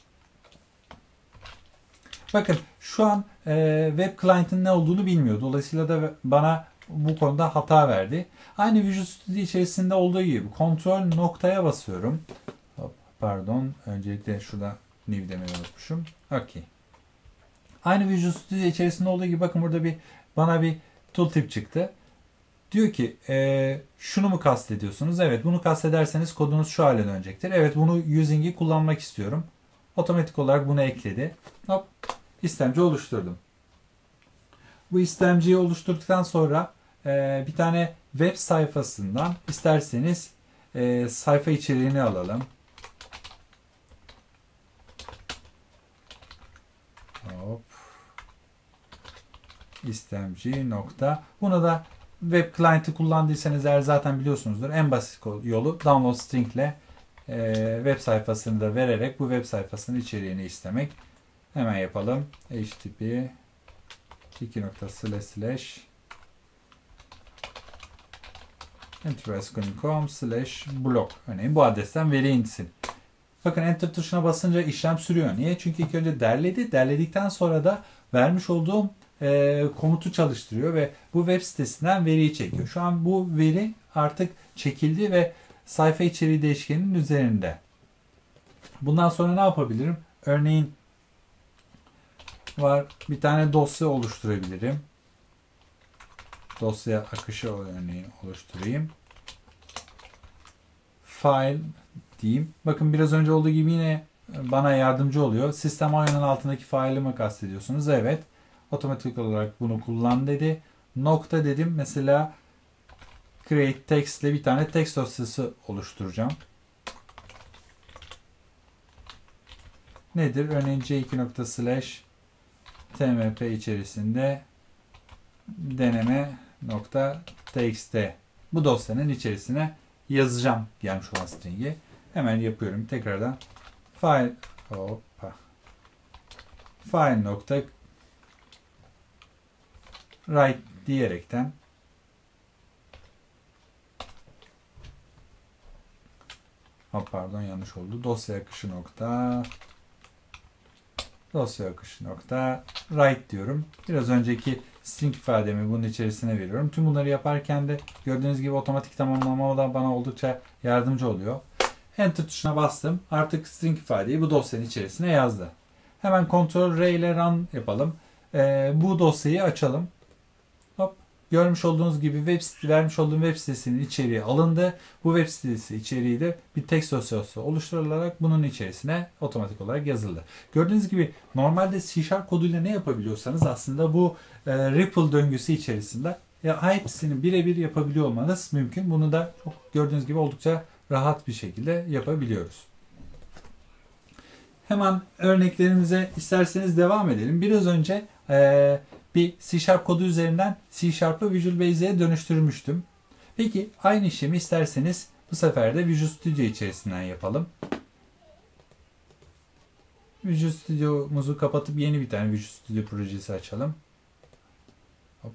Bakın şu an e, web client'ın ne olduğunu bilmiyor. Dolayısıyla da bana bu konuda hata verdi. Aynı Visual Studio içerisinde olduğu gibi kontrol noktaya basıyorum. Hop, pardon. Öncelikle şurada new demeyi unutmuşum. Okay. Aynı Visual Studio içerisinde olduğu gibi bakın burada bir bana bir tooltip çıktı. Diyor ki e, şunu mu kastediyorsunuz? Evet, bunu kastederseniz kodunuz şu hale dönecektir. Evet, bunu using'i kullanmak istiyorum. Otomatik olarak bunu ekledi. Hop, istemci oluşturdum. Bu istemciyi oluşturduktan sonra e, bir tane web sayfasından isterseniz e, sayfa içeriğini alalım. Hop. İstemci nokta. Bunu da web client'ı kullandıysanız eğer zaten biliyorsunuzdur. En basit yolu download string ile e, web sayfasını da vererek bu web sayfasının içeriğini istemek. Hemen yapalım. H T T P iki nokta slash slash enterprise nokta com slash blog. Örneğin bu adresten veri insin. Bakın enter tuşuna basınca işlem sürüyor. Niye? Çünkü ilk önce derledi. Derledikten sonra da vermiş olduğum e, komutu çalıştırıyor ve bu web sitesinden veriyi çekiyor. Şu an bu veri artık çekildi ve sayfa içeriği değişkeninin üzerinde. Bundan sonra ne yapabilirim? Örneğin var bir tane dosya oluşturabilirim. Dosya akışı örneğin oluşturayım. File diyeyim. Bakın biraz önce olduğu gibi yine bana yardımcı oluyor. Sistem ayının altındaki file'ı mı kastediyorsunuz? Evet. Otomatik olarak bunu kullan dedi. Nokta dedim. Mesela create text ile bir tane text dosyası oluşturacağım. Nedir? Örneğin c iki nokta slash tmp içerisinde deneme nokta txt bu dosyanın içerisine yazacağım gelmiş olan string'i. Hemen yapıyorum. Tekrardan file hoppa file nokta write diyerekten hop pardon yanlış oldu. Dosya akışı nokta dosya akışı nokta write diyorum. Biraz önceki string ifademi bunun içerisine veriyorum. Tüm bunları yaparken de gördüğünüz gibi otomatik tamamlama da bana oldukça yardımcı oluyor. Enter tuşuna bastım. Artık string ifadeyi bu dosyanın içerisine yazdı. Hemen Ctrl R ile run yapalım. Ee, bu dosyayı açalım. Hop. Görmüş olduğunuz gibi web sitesi, vermiş olduğum web sitesinin içeriği alındı. Bu web sitesi içeriği de bir text dosyası oluşturularak bunun içerisine otomatik olarak yazıldı. Gördüğünüz gibi normalde C Sharp koduyla ne yapabiliyorsanız aslında bu e, Ripple döngüsü içerisinde ya hepsini birebir yapabiliyor olmanız mümkün. Bunu da çok gördüğünüz gibi oldukça rahat bir şekilde yapabiliyoruz. Hemen örneklerimize isterseniz devam edelim. Biraz önce e, bir C Sharp kodu üzerinden C Sharp'ı Visual Basic'e dönüştürmüştüm. Peki aynı işlemi isterseniz bu sefer de Visual Studio içerisinden yapalım. Visual Studio'muzu kapatıp yeni bir tane Visual Studio projesi açalım. Hop.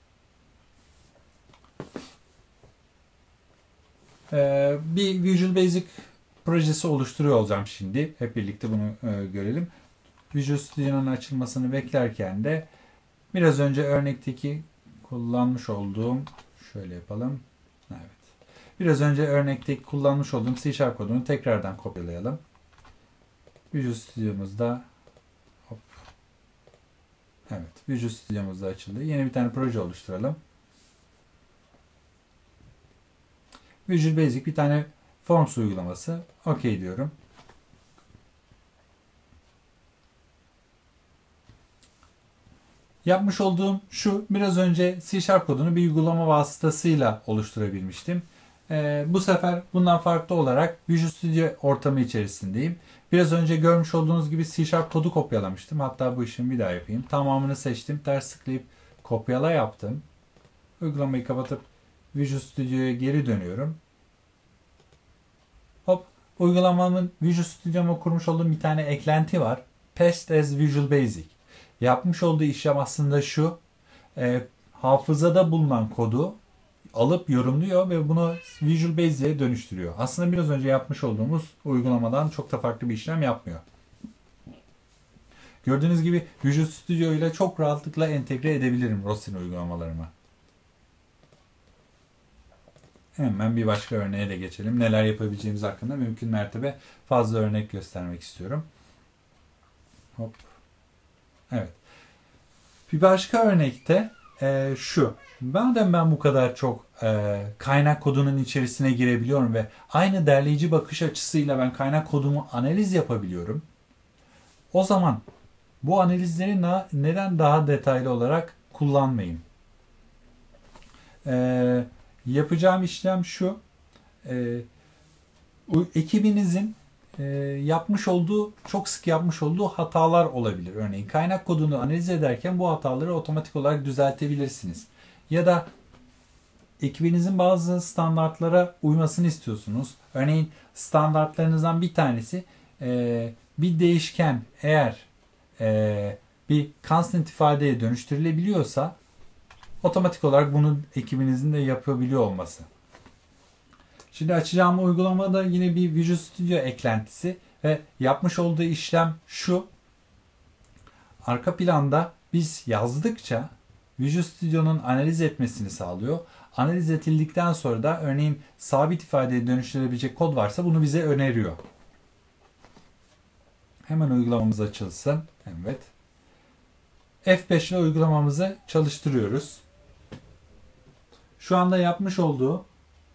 Ee, bir Visual Basic projesi oluşturuyor olacağım şimdi. Hep birlikte bunu e, görelim. Visual Studio'nun açılmasını beklerken de biraz önce örnekteki kullanmış olduğum şöyle yapalım. Evet. Biraz önce örnekteki kullanmış olduğum C Sharp kodunu tekrardan kopyalayalım. Visual Studio'muzda hop. Evet, Visual Studio'muzda açıldı. Yeni bir tane proje oluşturalım. Visual Basic bir tane Forms uygulaması. OK diyorum. Yapmış olduğum şu, biraz önce C Sharp kodunu bir uygulama vasıtasıyla oluşturabilmiştim. Ee, bu sefer bundan farklı olarak Visual Studio ortamı içerisindeyim. Biraz önce görmüş olduğunuz gibi C Sharp kodu kopyalamıştım. Hatta bu işimi bir daha yapayım. Tamamını seçtim. Ters tıklayıp kopyala yaptım. Uygulamayı kapatıp Visual Studio'ya geri dönüyorum. Hop, uygulamamın Visual Studio'ma kurmuş olduğum bir tane eklenti var. Paste as Visual Basic. Yapmış olduğu işlem aslında şu. E, hafızada bulunan kodu alıp yorumluyor ve bunu Visual Basic'e dönüştürüyor. Aslında biraz önce yapmış olduğumuz uygulamadan çok da farklı bir işlem yapmıyor. Gördüğünüz gibi Visual Studio ile çok rahatlıkla entegre edebilirim Roslyn uygulamalarıma. Hemen bir başka örneğe de geçelim. Neler yapabileceğimiz hakkında mümkün mertebe fazla örnek göstermek istiyorum. Hop. Evet. Bir başka örnekte e, şu. Madem ben bu kadar çok e, kaynak kodunun içerisine girebiliyorum ve aynı derleyici bakış açısıyla ben kaynak kodumu analiz yapabiliyorum. O zaman bu analizleri na, neden daha detaylı olarak kullanmayayım? E, yapacağım işlem şu. E, ekibinizin e, yapmış olduğu, çok sık yapmış olduğu hatalar olabilir. Örneğin kaynak kodunu analiz ederken bu hataları otomatik olarak düzeltebilirsiniz. Ya da ekibinizin bazı standartlara uymasını istiyorsunuz. Örneğin standartlarınızdan bir tanesi e, bir değişken eğer e, bir constant ifadeye dönüştürülebiliyorsa otomatik olarak bunu ekibinizin de yapabiliyor olması. Şimdi açacağım uygulamada yine bir Visual Studio eklentisi ve yapmış olduğu işlem şu. Arka planda biz yazdıkça Visual Studio'nun analiz etmesini sağlıyor. Analiz edildikten sonra da örneğin sabit ifadeye dönüştürebilecek kod varsa bunu bize öneriyor. Hemen uygulamamız açılsın. Evet. F beş ile uygulamamızı çalıştırıyoruz. Şu anda yapmış olduğu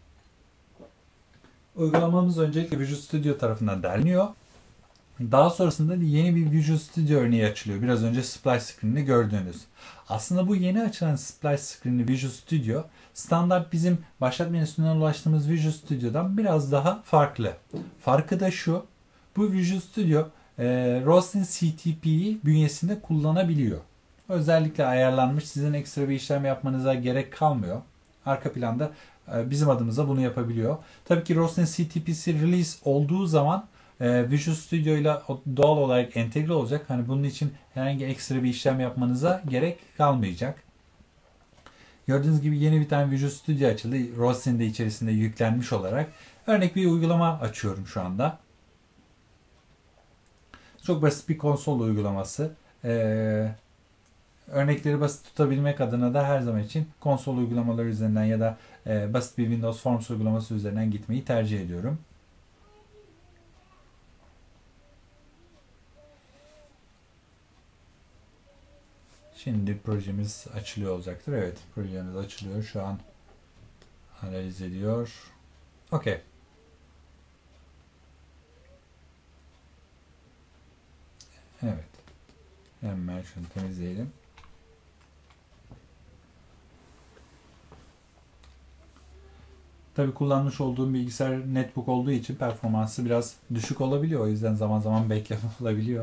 uygulamamız öncelikle Visual Studio tarafından derleniyor. Daha sonrasında yeni bir Visual Studio örneği açılıyor. Biraz önce splash screen'ini gördüğünüz. Aslında bu yeni açılan splash screen'li Visual Studio standart bizim başlat menüsünden ulaştığımız Visual Studio'dan biraz daha farklı. Farkı da şu. Bu Visual Studio e, Roslyn C T P'yi bünyesinde kullanabiliyor. Özellikle ayarlanmış. Sizin ekstra bir işlem yapmanıza gerek kalmıyor. Arka planda e, bizim adımıza bunu yapabiliyor. Tabii ki Roslyn C T P'si release olduğu zaman e, Visual Studio ile doğal olarak entegre olacak. Hani bunun için herhangi ekstra bir işlem yapmanıza gerek kalmayacak. Gördüğünüz gibi yeni bir tane Visual Studio açıldı. Roslyn de içerisinde yüklenmiş olarak. Örnek bir uygulama açıyorum şu anda. Çok basit bir konsol uygulaması. Ee, örnekleri basit tutabilmek adına da her zaman için konsol uygulamaları üzerinden ya da e, basit bir Windows Forms uygulaması üzerinden gitmeyi tercih ediyorum. Şimdi projemiz açılıyor olacaktır. Evet, projemiz açılıyor. Şu an analiz ediyor. Okey. Evet. Hemen şunu temizleyelim. Tabii kullanmış olduğum bilgisayar netbook olduğu için performansı biraz düşük olabiliyor. O yüzden zaman zaman bekleme olabiliyor.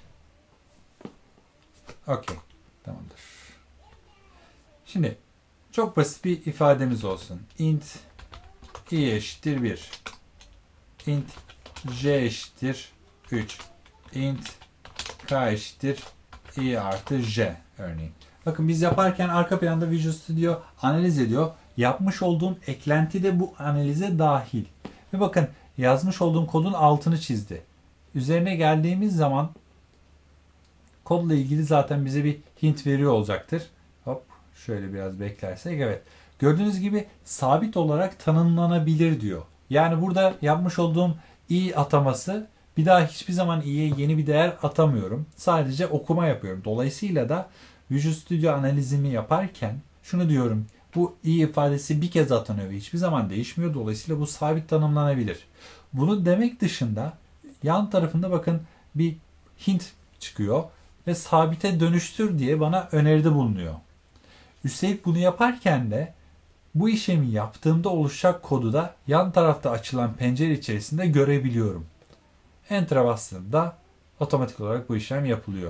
Okey. Tamamdır. Şimdi çok basit bir ifademiz olsun. Int i eşittir bir. Int j eşittir üç. Int k eşittir i artı j örneğin. Bakın biz yaparken arka planda Visual Studio analiz ediyor. Yapmış olduğum eklenti de bu analize dahil. Ve bakın yazmış olduğum kodun altını çizdi. Üzerine geldiğimiz zaman kodla ilgili zaten bize bir hint veriyor olacaktır. Hop şöyle biraz beklersek evet. Gördüğünüz gibi sabit olarak tanımlanabilir diyor. Yani burada yapmış olduğum i ataması bir daha hiçbir zaman i'ye yeni bir değer atamıyorum. Sadece okuma yapıyorum. Dolayısıyla da Visual Studio analizimi yaparken şunu diyorum. Bu i ifadesi bir kez atanıyor ve hiçbir zaman değişmiyor. Dolayısıyla bu sabit tanımlanabilir. Bunu demek dışında yan tarafında bakın bir hint çıkıyor. ve sabite dönüştür diye bana öneride bulunuyor. Üstelik bunu yaparken de bu işlemi yaptığımda oluşacak kodu da yan tarafta açılan pencere içerisinde görebiliyorum. Enter'a bastığımda otomatik olarak bu işlem yapılıyor.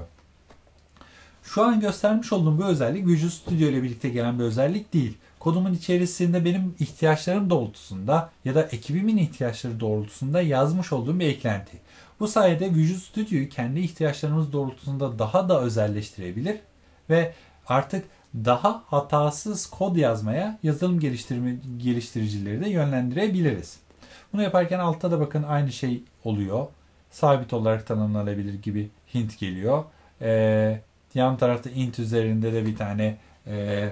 Şu an göstermiş olduğum bu özellik Visual Studio ile birlikte gelen bir özellik değil. Kodumun içerisinde benim ihtiyaçlarım doğrultusunda ya da ekibimin ihtiyaçları doğrultusunda yazmış olduğum bir eklenti. Bu sayede Visual Studio'yu kendi ihtiyaçlarımız doğrultusunda daha da özelleştirebilir ve artık daha hatasız kod yazmaya yazılım geliştirme, geliştiricileri de yönlendirebiliriz. Bunu yaparken altta da bakın aynı şey oluyor. Sabit olarak tanımlanabilir gibi hint geliyor. Ee, yan tarafta int üzerinde de bir tane e,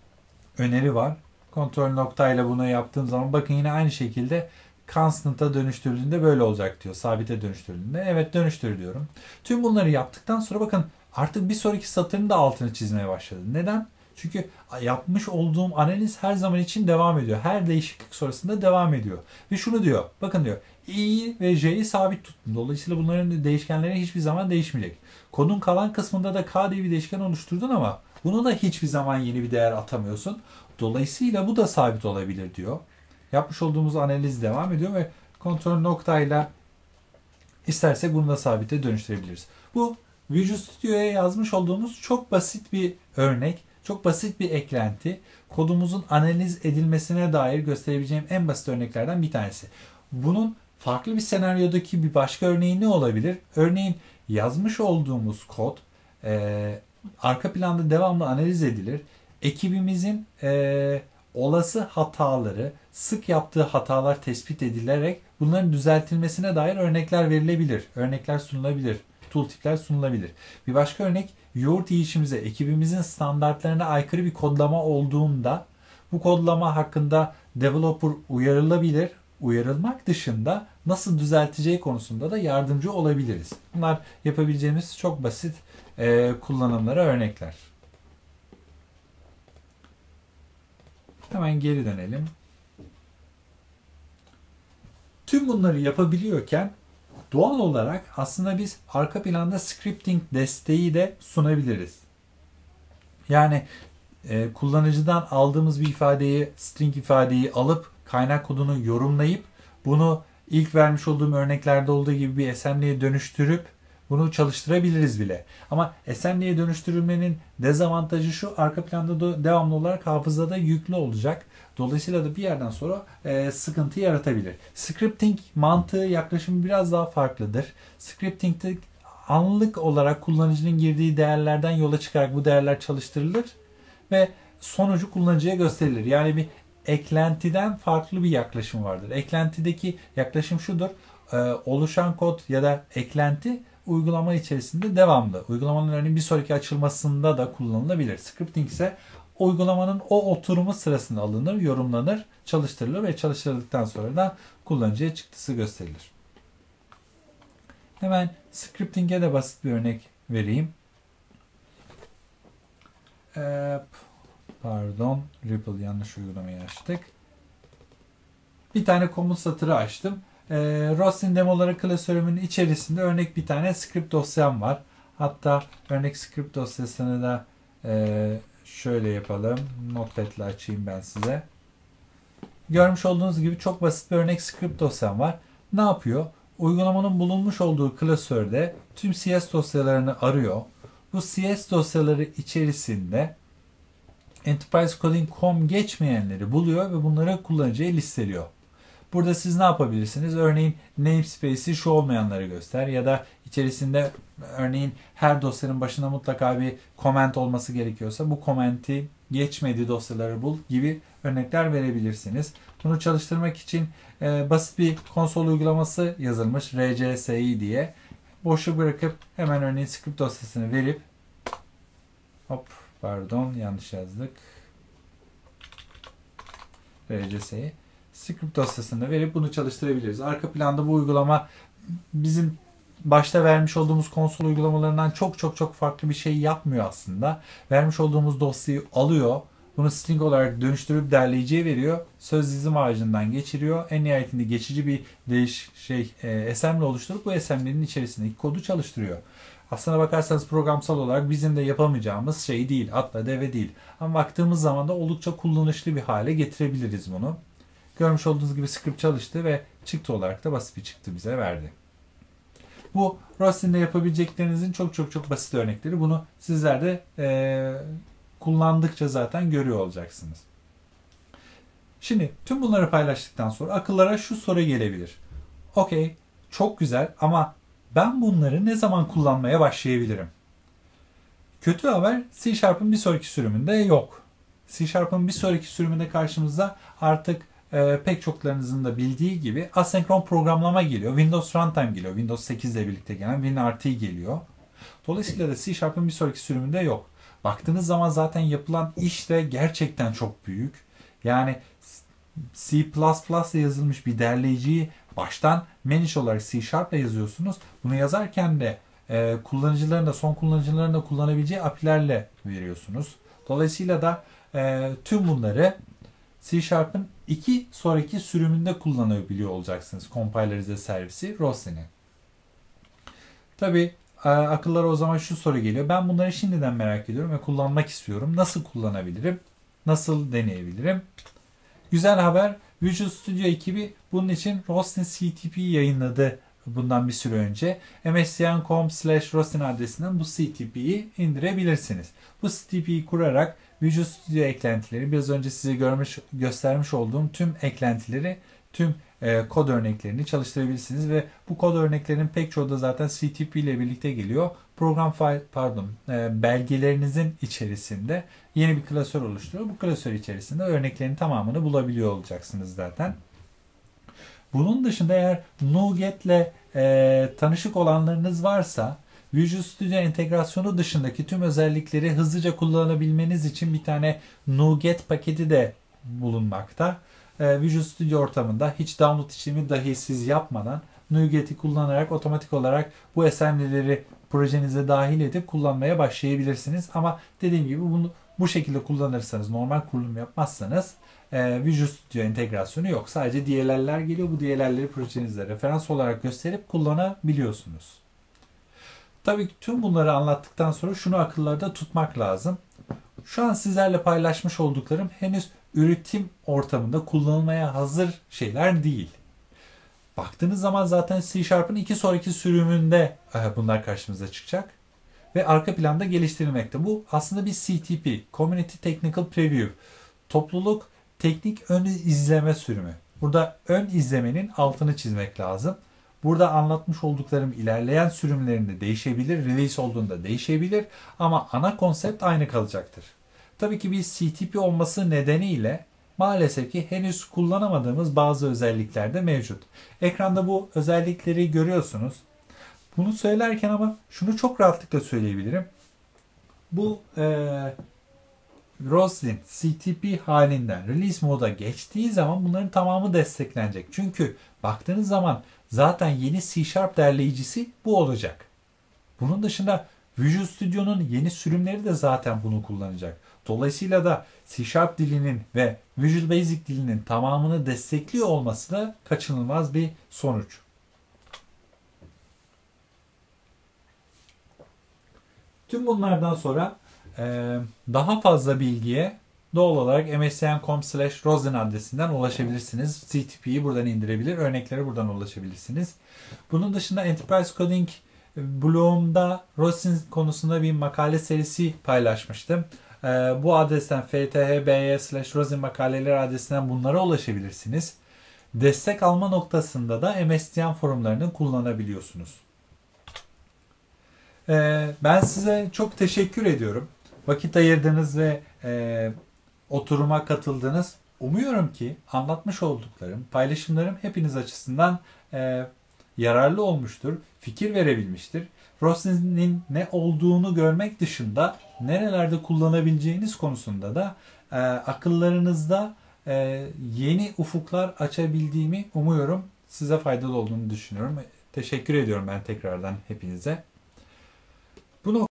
öneri var. Kontrol noktayla bunu yaptığım zaman bakın yine aynı şekilde constant'a dönüştürüldüğünde böyle olacak diyor. Sabite dönüştürüldüğünde. Evet, dönüştür diyorum. Tüm bunları yaptıktan sonra bakın artık bir sonraki satırın da altını çizmeye başladı. Neden? Çünkü yapmış olduğum analiz her zaman için devam ediyor. Her değişiklik sonrasında devam ediyor. Ve şunu diyor. Bakın diyor. i'yi ve j'yi sabit tuttum. Dolayısıyla bunların değişkenleri hiçbir zaman değişmeyecek. Kodun kalan kısmında da k diye bir değişken oluşturdun ama bunu da hiçbir zaman yeni bir değer atamıyorsun. Dolayısıyla bu da sabit olabilir diyor. Yapmış olduğumuz analiz devam ediyor ve kontrol noktayla istersek bunu da sabite dönüştürebiliriz. Bu Visual Studio'ya yazmış olduğumuz çok basit bir örnek, çok basit bir eklenti. Kodumuzun analiz edilmesine dair gösterebileceğim en basit örneklerden bir tanesi. Bunun farklı bir senaryodaki bir başka örneği ne olabilir? Örneğin yazmış olduğumuz kod e, arka planda devamlı analiz edilir. Ekibimizin e, olası hataları, sık yaptığı hatalar tespit edilerek bunların düzeltilmesine dair örnekler verilebilir. Örnekler sunulabilir. Tooltip'ler sunulabilir. Bir başka örnek, yoğurt yiyişimize, ekibimizin standartlarına aykırı bir kodlama olduğunda bu kodlama hakkında developer uyarılabilir. Uyarılmak dışında nasıl düzelteceği konusunda da yardımcı olabiliriz. Bunlar yapabileceğimiz çok basit e, kullanımlara örnekler. Hemen geri dönelim. Tüm bunları yapabiliyorken doğal olarak aslında biz arka planda scripting desteği de sunabiliriz. Yani e, kullanıcıdan aldığımız bir ifadeyi, string ifadeyi alıp kaynak kodunu yorumlayıp bunu ilk vermiş olduğum örneklerde olduğu gibi bir assembly'ye dönüştürüp bunu çalıştırabiliriz bile. Ama assembly'ye dönüştürülmenin dezavantajı şu: arka planda da devamlı olarak hafızada yüklü olacak. Dolayısıyla da bir yerden sonra e, sıkıntı yaratabilir. Scripting mantığı, yaklaşımı biraz daha farklıdır. Scripting'de anlık olarak kullanıcının girdiği değerlerden yola çıkarak bu değerler çalıştırılır ve sonucu kullanıcıya gösterilir. Yani bir eklentiden farklı bir yaklaşım vardır. Eklentideki yaklaşım şudur: e, oluşan kod ya da eklenti uygulama içerisinde devamlı. Uygulamanın örneğin bir sonraki açılmasında da kullanılabilir. Scripting ise uygulamanın o oturumu sırasında alınır, yorumlanır, çalıştırılır ve çalıştırıldıktan sonra da kullanıcıya çıktısı gösterilir. Hemen scripting'e de basit bir örnek vereyim. Ee, pardon, Ripple yanlış uygulamayı açtık. Bir tane komut satırı açtım. Ee, Rossin demoları klasörümün içerisinde örnek bir tane script dosyam var. Hatta örnek script dosyasını da e, şöyle yapalım. Notepad'le açayım ben size. Görmüş olduğunuz gibi çok basit bir örnek script dosyam var. Ne yapıyor? Uygulamanın bulunmuş olduğu klasörde tüm C S dosyalarını arıyor. Bu C S dosyaları içerisinde Enterprise Coding nokta com geçmeyenleri buluyor ve bunları kullanıcıya listeliyor. Burada siz ne yapabilirsiniz? Örneğin namespace'i şu olmayanları göster ya da içerisinde örneğin her dosyanın başında mutlaka bir comment olması gerekiyorsa bu comment'i geçmediği dosyaları bul gibi örnekler verebilirsiniz. Bunu çalıştırmak için e, basit bir konsol uygulaması yazılmış, R C S I diye. Boşluk bırakıp hemen örneğin script dosyasını verip hop pardon yanlış yazdık. R C S I script dosyasını verip bunu çalıştırabiliriz. Arka planda bu uygulama bizim başta vermiş olduğumuz konsol uygulamalarından çok çok çok farklı bir şey yapmıyor aslında. Vermiş olduğumuz dosyayı alıyor, bunu string olarak dönüştürüp derleyiciye veriyor. Söz dizim ağacından geçiriyor. En nihayetinde geçici bir değiş şey e, assembly oluşturup bu assembly'nin içerisindeki kodu çalıştırıyor. Aslına bakarsanız programsal olarak bizim de yapamayacağımız şey değil. Atla deve değil. Ama baktığımız zaman da oldukça kullanışlı bir hale getirebiliriz bunu. Görmüş olduğunuz gibi script çalıştı ve çıktı olarak da basit bir çıktı bize verdi. Bu Rossin'de yapabileceklerinizin çok çok çok basit örnekleri. Bunu sizler de e, kullandıkça zaten görüyor olacaksınız. Şimdi tüm bunları paylaştıktan sonra akıllara şu soru gelebilir. Okey, çok güzel ama ben bunları ne zaman kullanmaya başlayabilirim? Kötü haber C Sharp'ın bir sonraki sürümünde yok. C Sharp'ın bir sonraki sürümünde karşımıza artık e, pek çoklarınızın da bildiği gibi asenkron programlama geliyor. Windows Runtime geliyor. Windows sekiz ile birlikte gelen WinRT geliyor. Dolayısıyla da C Sharp'ın bir sonraki sürümünde yok. Baktığınız zaman zaten yapılan iş de gerçekten çok büyük. Yani C plus plus ile yazılmış bir derleyiciyi baştan manage olarak C Sharp ile yazıyorsunuz. Bunu yazarken de e, kullanıcıların da son kullanıcıların da kullanabileceği A P I'lerle veriyorsunuz. Dolayısıyla da e, tüm bunları C Sharp'ın iki sonraki sürümünde kullanabiliyor olacaksınız. Compilerize servisi Rossin'i. Tabi e, akıllara o zaman şu soru geliyor. Ben bunları şimdiden merak ediyorum ve kullanmak istiyorum. Nasıl kullanabilirim? Nasıl deneyebilirim? Güzel haber, Visual Studio ekibi bunun için Rossin C T P yayınladı bundan bir süre önce. m s c n nokta com slash rossin adresinden bu C T P'yi indirebilirsiniz. Bu C T P'yi kurarak Visual Studio eklentileri, biraz önce size görmüş, göstermiş olduğum tüm eklentileri, tüm e, kod örneklerini çalıştırabilirsiniz ve bu kod örneklerinin pek çoğu da zaten C T P ile birlikte geliyor. Program file, pardon, e, belgelerinizin içerisinde yeni bir klasör oluşturuyor. Bu klasör içerisinde örneklerin tamamını bulabiliyor olacaksınız zaten. Bunun dışında eğer NuGet ile e, tanışık olanlarınız varsa Visual Studio entegrasyonu dışındaki tüm özellikleri hızlıca kullanabilmeniz için bir tane NuGet paketi de bulunmakta. E, Visual Studio ortamında hiç download işlemi dahi siz yapmadan NuGet'i kullanarak otomatik olarak bu assembly'leri projenize dahil edip kullanmaya başlayabilirsiniz. Ama dediğim gibi bunu bu şekilde kullanırsanız, normal kurulum yapmazsanız e, Visual Studio entegrasyonu yok. Sadece D L L'ler geliyor. Bu D L L'leri projenizde referans olarak gösterip kullanabiliyorsunuz. Tabii ki tüm bunları anlattıktan sonra şunu akıllarda tutmak lazım. Şu an sizlerle paylaşmış olduklarım henüz üretim ortamında kullanılmaya hazır şeyler değil. Baktığınız zaman zaten C Sharp'ın iki sonraki sürümünde bunlar karşımıza çıkacak. Ve arka planda geliştirilmekte. Bu aslında bir C T P, Community Technical Preview. Topluluk teknik ön izleme sürümü. Burada ön izlemenin altını çizmek lazım. Burada anlatmış olduklarım ilerleyen sürümlerinde değişebilir, release olduğunda değişebilir ama ana konsept aynı kalacaktır. Tabii ki bir C T P olması nedeniyle maalesef ki henüz kullanamadığımız bazı özellikler de mevcut. Ekranda bu özellikleri görüyorsunuz. Bunu söylerken ama şunu çok rahatlıkla söyleyebilirim. Bu e, Roslyn C T P halinden release moda geçtiği zaman bunların tamamı desteklenecek. Çünkü baktığınız zaman zaten yeni C Sharp derleyicisi bu olacak. Bunun dışında Visual Studio'nun yeni sürümleri de zaten bunu kullanacak. Dolayısıyla da C Sharp dilinin ve Visual Basic dilinin tamamını destekliyor olması da kaçınılmaz bir sonuç. Tüm bunlardan sonra e, daha fazla bilgiye doğal olarak m s c n nokta com slash rosin adresinden ulaşabilirsiniz. C T P'yi buradan indirebilir, örneklere buradan ulaşabilirsiniz. Bunun dışında Enterprise Coding blogumda Rosin konusunda bir makale serisi paylaşmıştım. E, bu adresten fthby slash rosin makaleleri adresinden bunlara ulaşabilirsiniz. Destek alma noktasında da M S D N forumlarını kullanabiliyorsunuz. Ben size çok teşekkür ediyorum. Vakit ayırdınız ve e, oturuma katıldınız. Umuyorum ki anlatmış olduklarım, paylaşımlarım hepiniz açısından e, yararlı olmuştur, fikir verebilmiştir. Rosin'in ne olduğunu görmek dışında nerelerde kullanabileceğiniz konusunda da e, akıllarınızda e, yeni ufuklar açabildiğimi umuyorum. Size faydalı olduğunu düşünüyorum. Teşekkür ediyorum ben tekrardan hepinize. Bunu